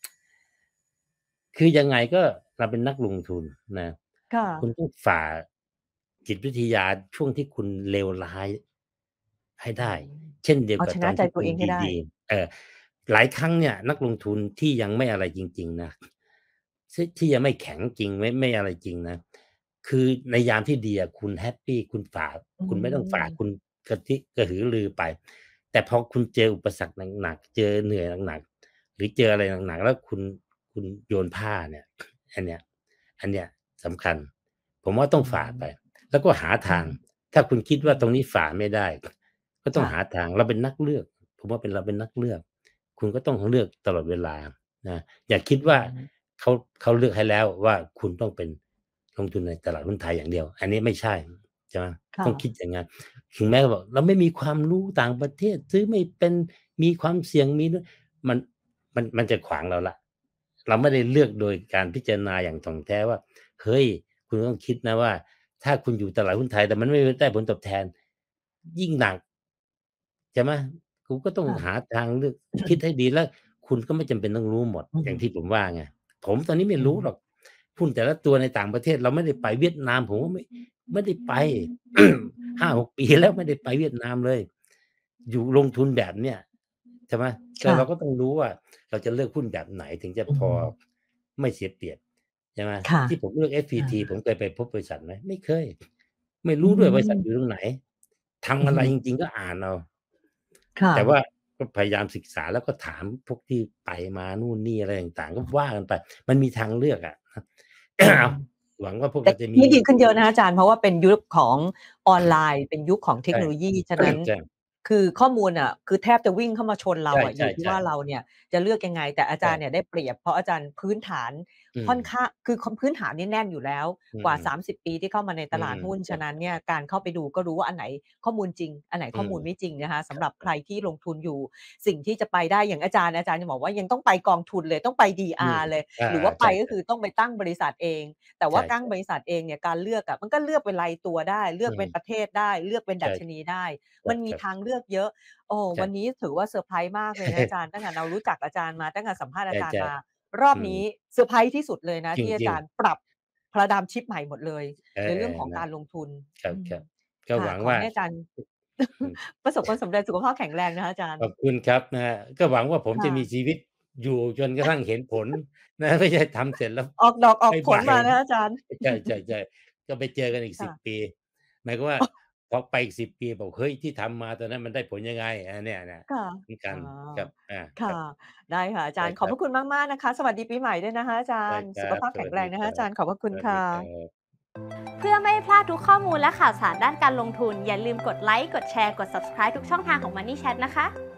คือยังไงก็เราเป็นนักลงทุนนะคุณต้องฝ่าจิตวิทยาช่วงที่คุณเลวร้ายให้ได้เช่นเดียวกับตอนที่คุณดีๆเออหลายครั้งเนี่ยนักลงทุนที่ยังไม่อะไรจริงๆนะที่ยังไม่แข็งจริงไม่ไม่อะไรจริงนะคือในยามที่ดีอ่ะคุณแฮปปี้คุณฝ่าคุณไม่ต้องฝ่าคุณกระทิกระหือรือไปแต่พอคุณเจออุปสรรคหนักๆเจอเหนื่อยหนักๆหรือเจออะไรหนักๆแล้วคุณคุณโยนผ้าเนี่ยอันเนี้ยอันเนี้ยสำคัญผมว่าต้องฝ่าไปแล้วก็หาทางถ้าคุณคิดว่าตรงนี้ฝ่าไม่ได้ก็ต้องหาทางเราเป็นนักเลือกผมว่าเป็นเราเป็นนักเลือกคุณก็ต้องเลือกตลอดเวลานะอย่าคิดว่าเขาเขาเลือกให้แล้วว่าคุณต้องเป็นลงทุนในตลาดหุ้นไทยอย่างเดียวอันนี้ไม่ใช่ใช่ไหมต้องคิดอย่างนั้นถึงแม้ว่าเราไม่มีความรู้ต่างประเทศซื้อไม่เป็นมีความเสี่ยงมีมันมันมันจะขวางเราละเราไม่ได้เลือกโดยการพิจารณาอย่างถ่องแท้ว่าเฮ้ยคุณต้องคิดนะว่าถ้าคุณอยู่ตลาดหุ้นไทยแต่มันไม่ได้ผลตอบแทนยิ่งหนักใช่ไหมคุณก็ต้องหาทางเลือกคิดให้ดีแล้วคุณก็ไม่จำเป็นต้องรู้หมดอย่างที่ผมว่าไงผมตอนนี้ไม่รู้หรอกหุ้นแต่ละตัวในต่างประเทศเราไม่ได้ไปเวียดนามผมก็ไม่ไม่ได้ไป ห้าหก ปีแล้วไม่ได้ไปเวียดนามเลยอยู่ลงทุนแบบเนี้ยใช่ไหมแต่เราก็ต้องรู้ว่าเราจะเลือกหุ้นแบบไหนถึงจะพอไม่เสียเปรียบใช่ไหมที่ผมเลือก เอฟ พี ที ผมเคยไปพบบริษัทไหมไม่เคยไม่รู้ด้วยบริษัทอยู่ตรงไหนทำอะไรจริงๆก็อ่านเอาแต่ว่าก็พยายามศึกษาแล้วก็ถามพวกที่ไปมานู่นนี่อะไรต่างๆก็ว่ากันไปมันมีทางเลือกอ่ะหวังว่าพวกเราจะมีดีขึ้นเยอะนะอาจารย์เพราะว่าเป็นยุคของออนไลน์เป็นยุคของเทคโนโลยีฉะนั้นคือข้อมูลอ่ะคือแทบจะวิ่งเข้ามาชนเราใช่อะอยู่ที่ๆว่าเราเนี่ยจะเลือกยังไงแต่อาจารย์เนี่ยๆใช่ได้เปรียบเพราะอาจารย์พื้นฐานอืมค่อนข้างคือคพื้นฐานนี่แน่นอยู่แล้วอืกว่ามสามสิบปีที่เข้ามาในอืมตลาดหุ้นครับฉะนั้นเนี่ยการเข้าไปดูก็รู้ว่าอันไหนข้อมูลจริงอันไหนอืมข้อมูลไม่จริงนะคะคสำรับหรับใครที่ลงทุนอยู่สิ่งที่จะไปได้อย่างอาจารย์อาจารย์จะบอกว่ายังต้องไปกองทุนเลยต้องไปอืมดี อาร์ เลยอาหรือว่าๆใช่ไปก็คือต้องไปตั้งบริษัทเองแต่ๆว่าตั้งใช่บริษัทเองเนี่ยการเลือกอะมันก็เลือกเป็นรายตัวได้เลืๆอืมอกเป็นประเทศได้เลือกเป็นดัใช่ชนีได้คมันมีรับทางเลือกเยอะ โอ้ๆครับวันนี้ถือว่าเซอร์ไพรส์มากเลยนะอาจารย์ตั้งแต่เรารู้จักอาจารย์มาตั้งแต่สัมภาษณ์อาจารย์ใช่มารอบๆอืมนี้เซอร์ไพรส์ที่สุดเลยนะจที่อาริงจารย์ปรับ paradigm shift ใหม่หมดเลยๆเอในเรื่องอของๆนะการลงทุนครอืมับๆก็ค่ะขอหวังว่าให้อาจารย์อืมประสบความสำเร็จสุขภาพแข็งแรงนะคะอาจารย์ขอบคุณครับนะครับก็หวังว่าผมจะมีค่ะชีวิตอยู่จนกระทั่งเห็นผลนะไม่ใช่ทำเสร็จแล้วออกดอกออกผลบ๊ายบายมานะคะอาจารย์ใช่ๆๆก็ไปเจอกันอีกสิบค่ะปีหมายความว่าพอไปอีกสิบปีบอกเฮ้ยที่ทำมาตอนนั้นมันได้ผลยังไงอาเนี่ยนะค่ะเหมือนกันอ๋อครับอาครัค่ะบได้ค่ะอาจารย์ขอบพระคุณได้ครับมากๆนะคะสวัสดีปีใหม่ด้วยนะคะอาจารย์ได้ครับสุขภาพแข็งสวัสแรงนะคะอาดีครับจารย์ขอบพระคุณค่สวัสดีครัะบเพื่อไม่พลาดทุกข้อมูลและข่าวสารด้านการลงทุนอย่าลืมกดไลค์กดแชร์กด ซับสไครบ์ ทุกช่องทางของ Money Chat นะคะ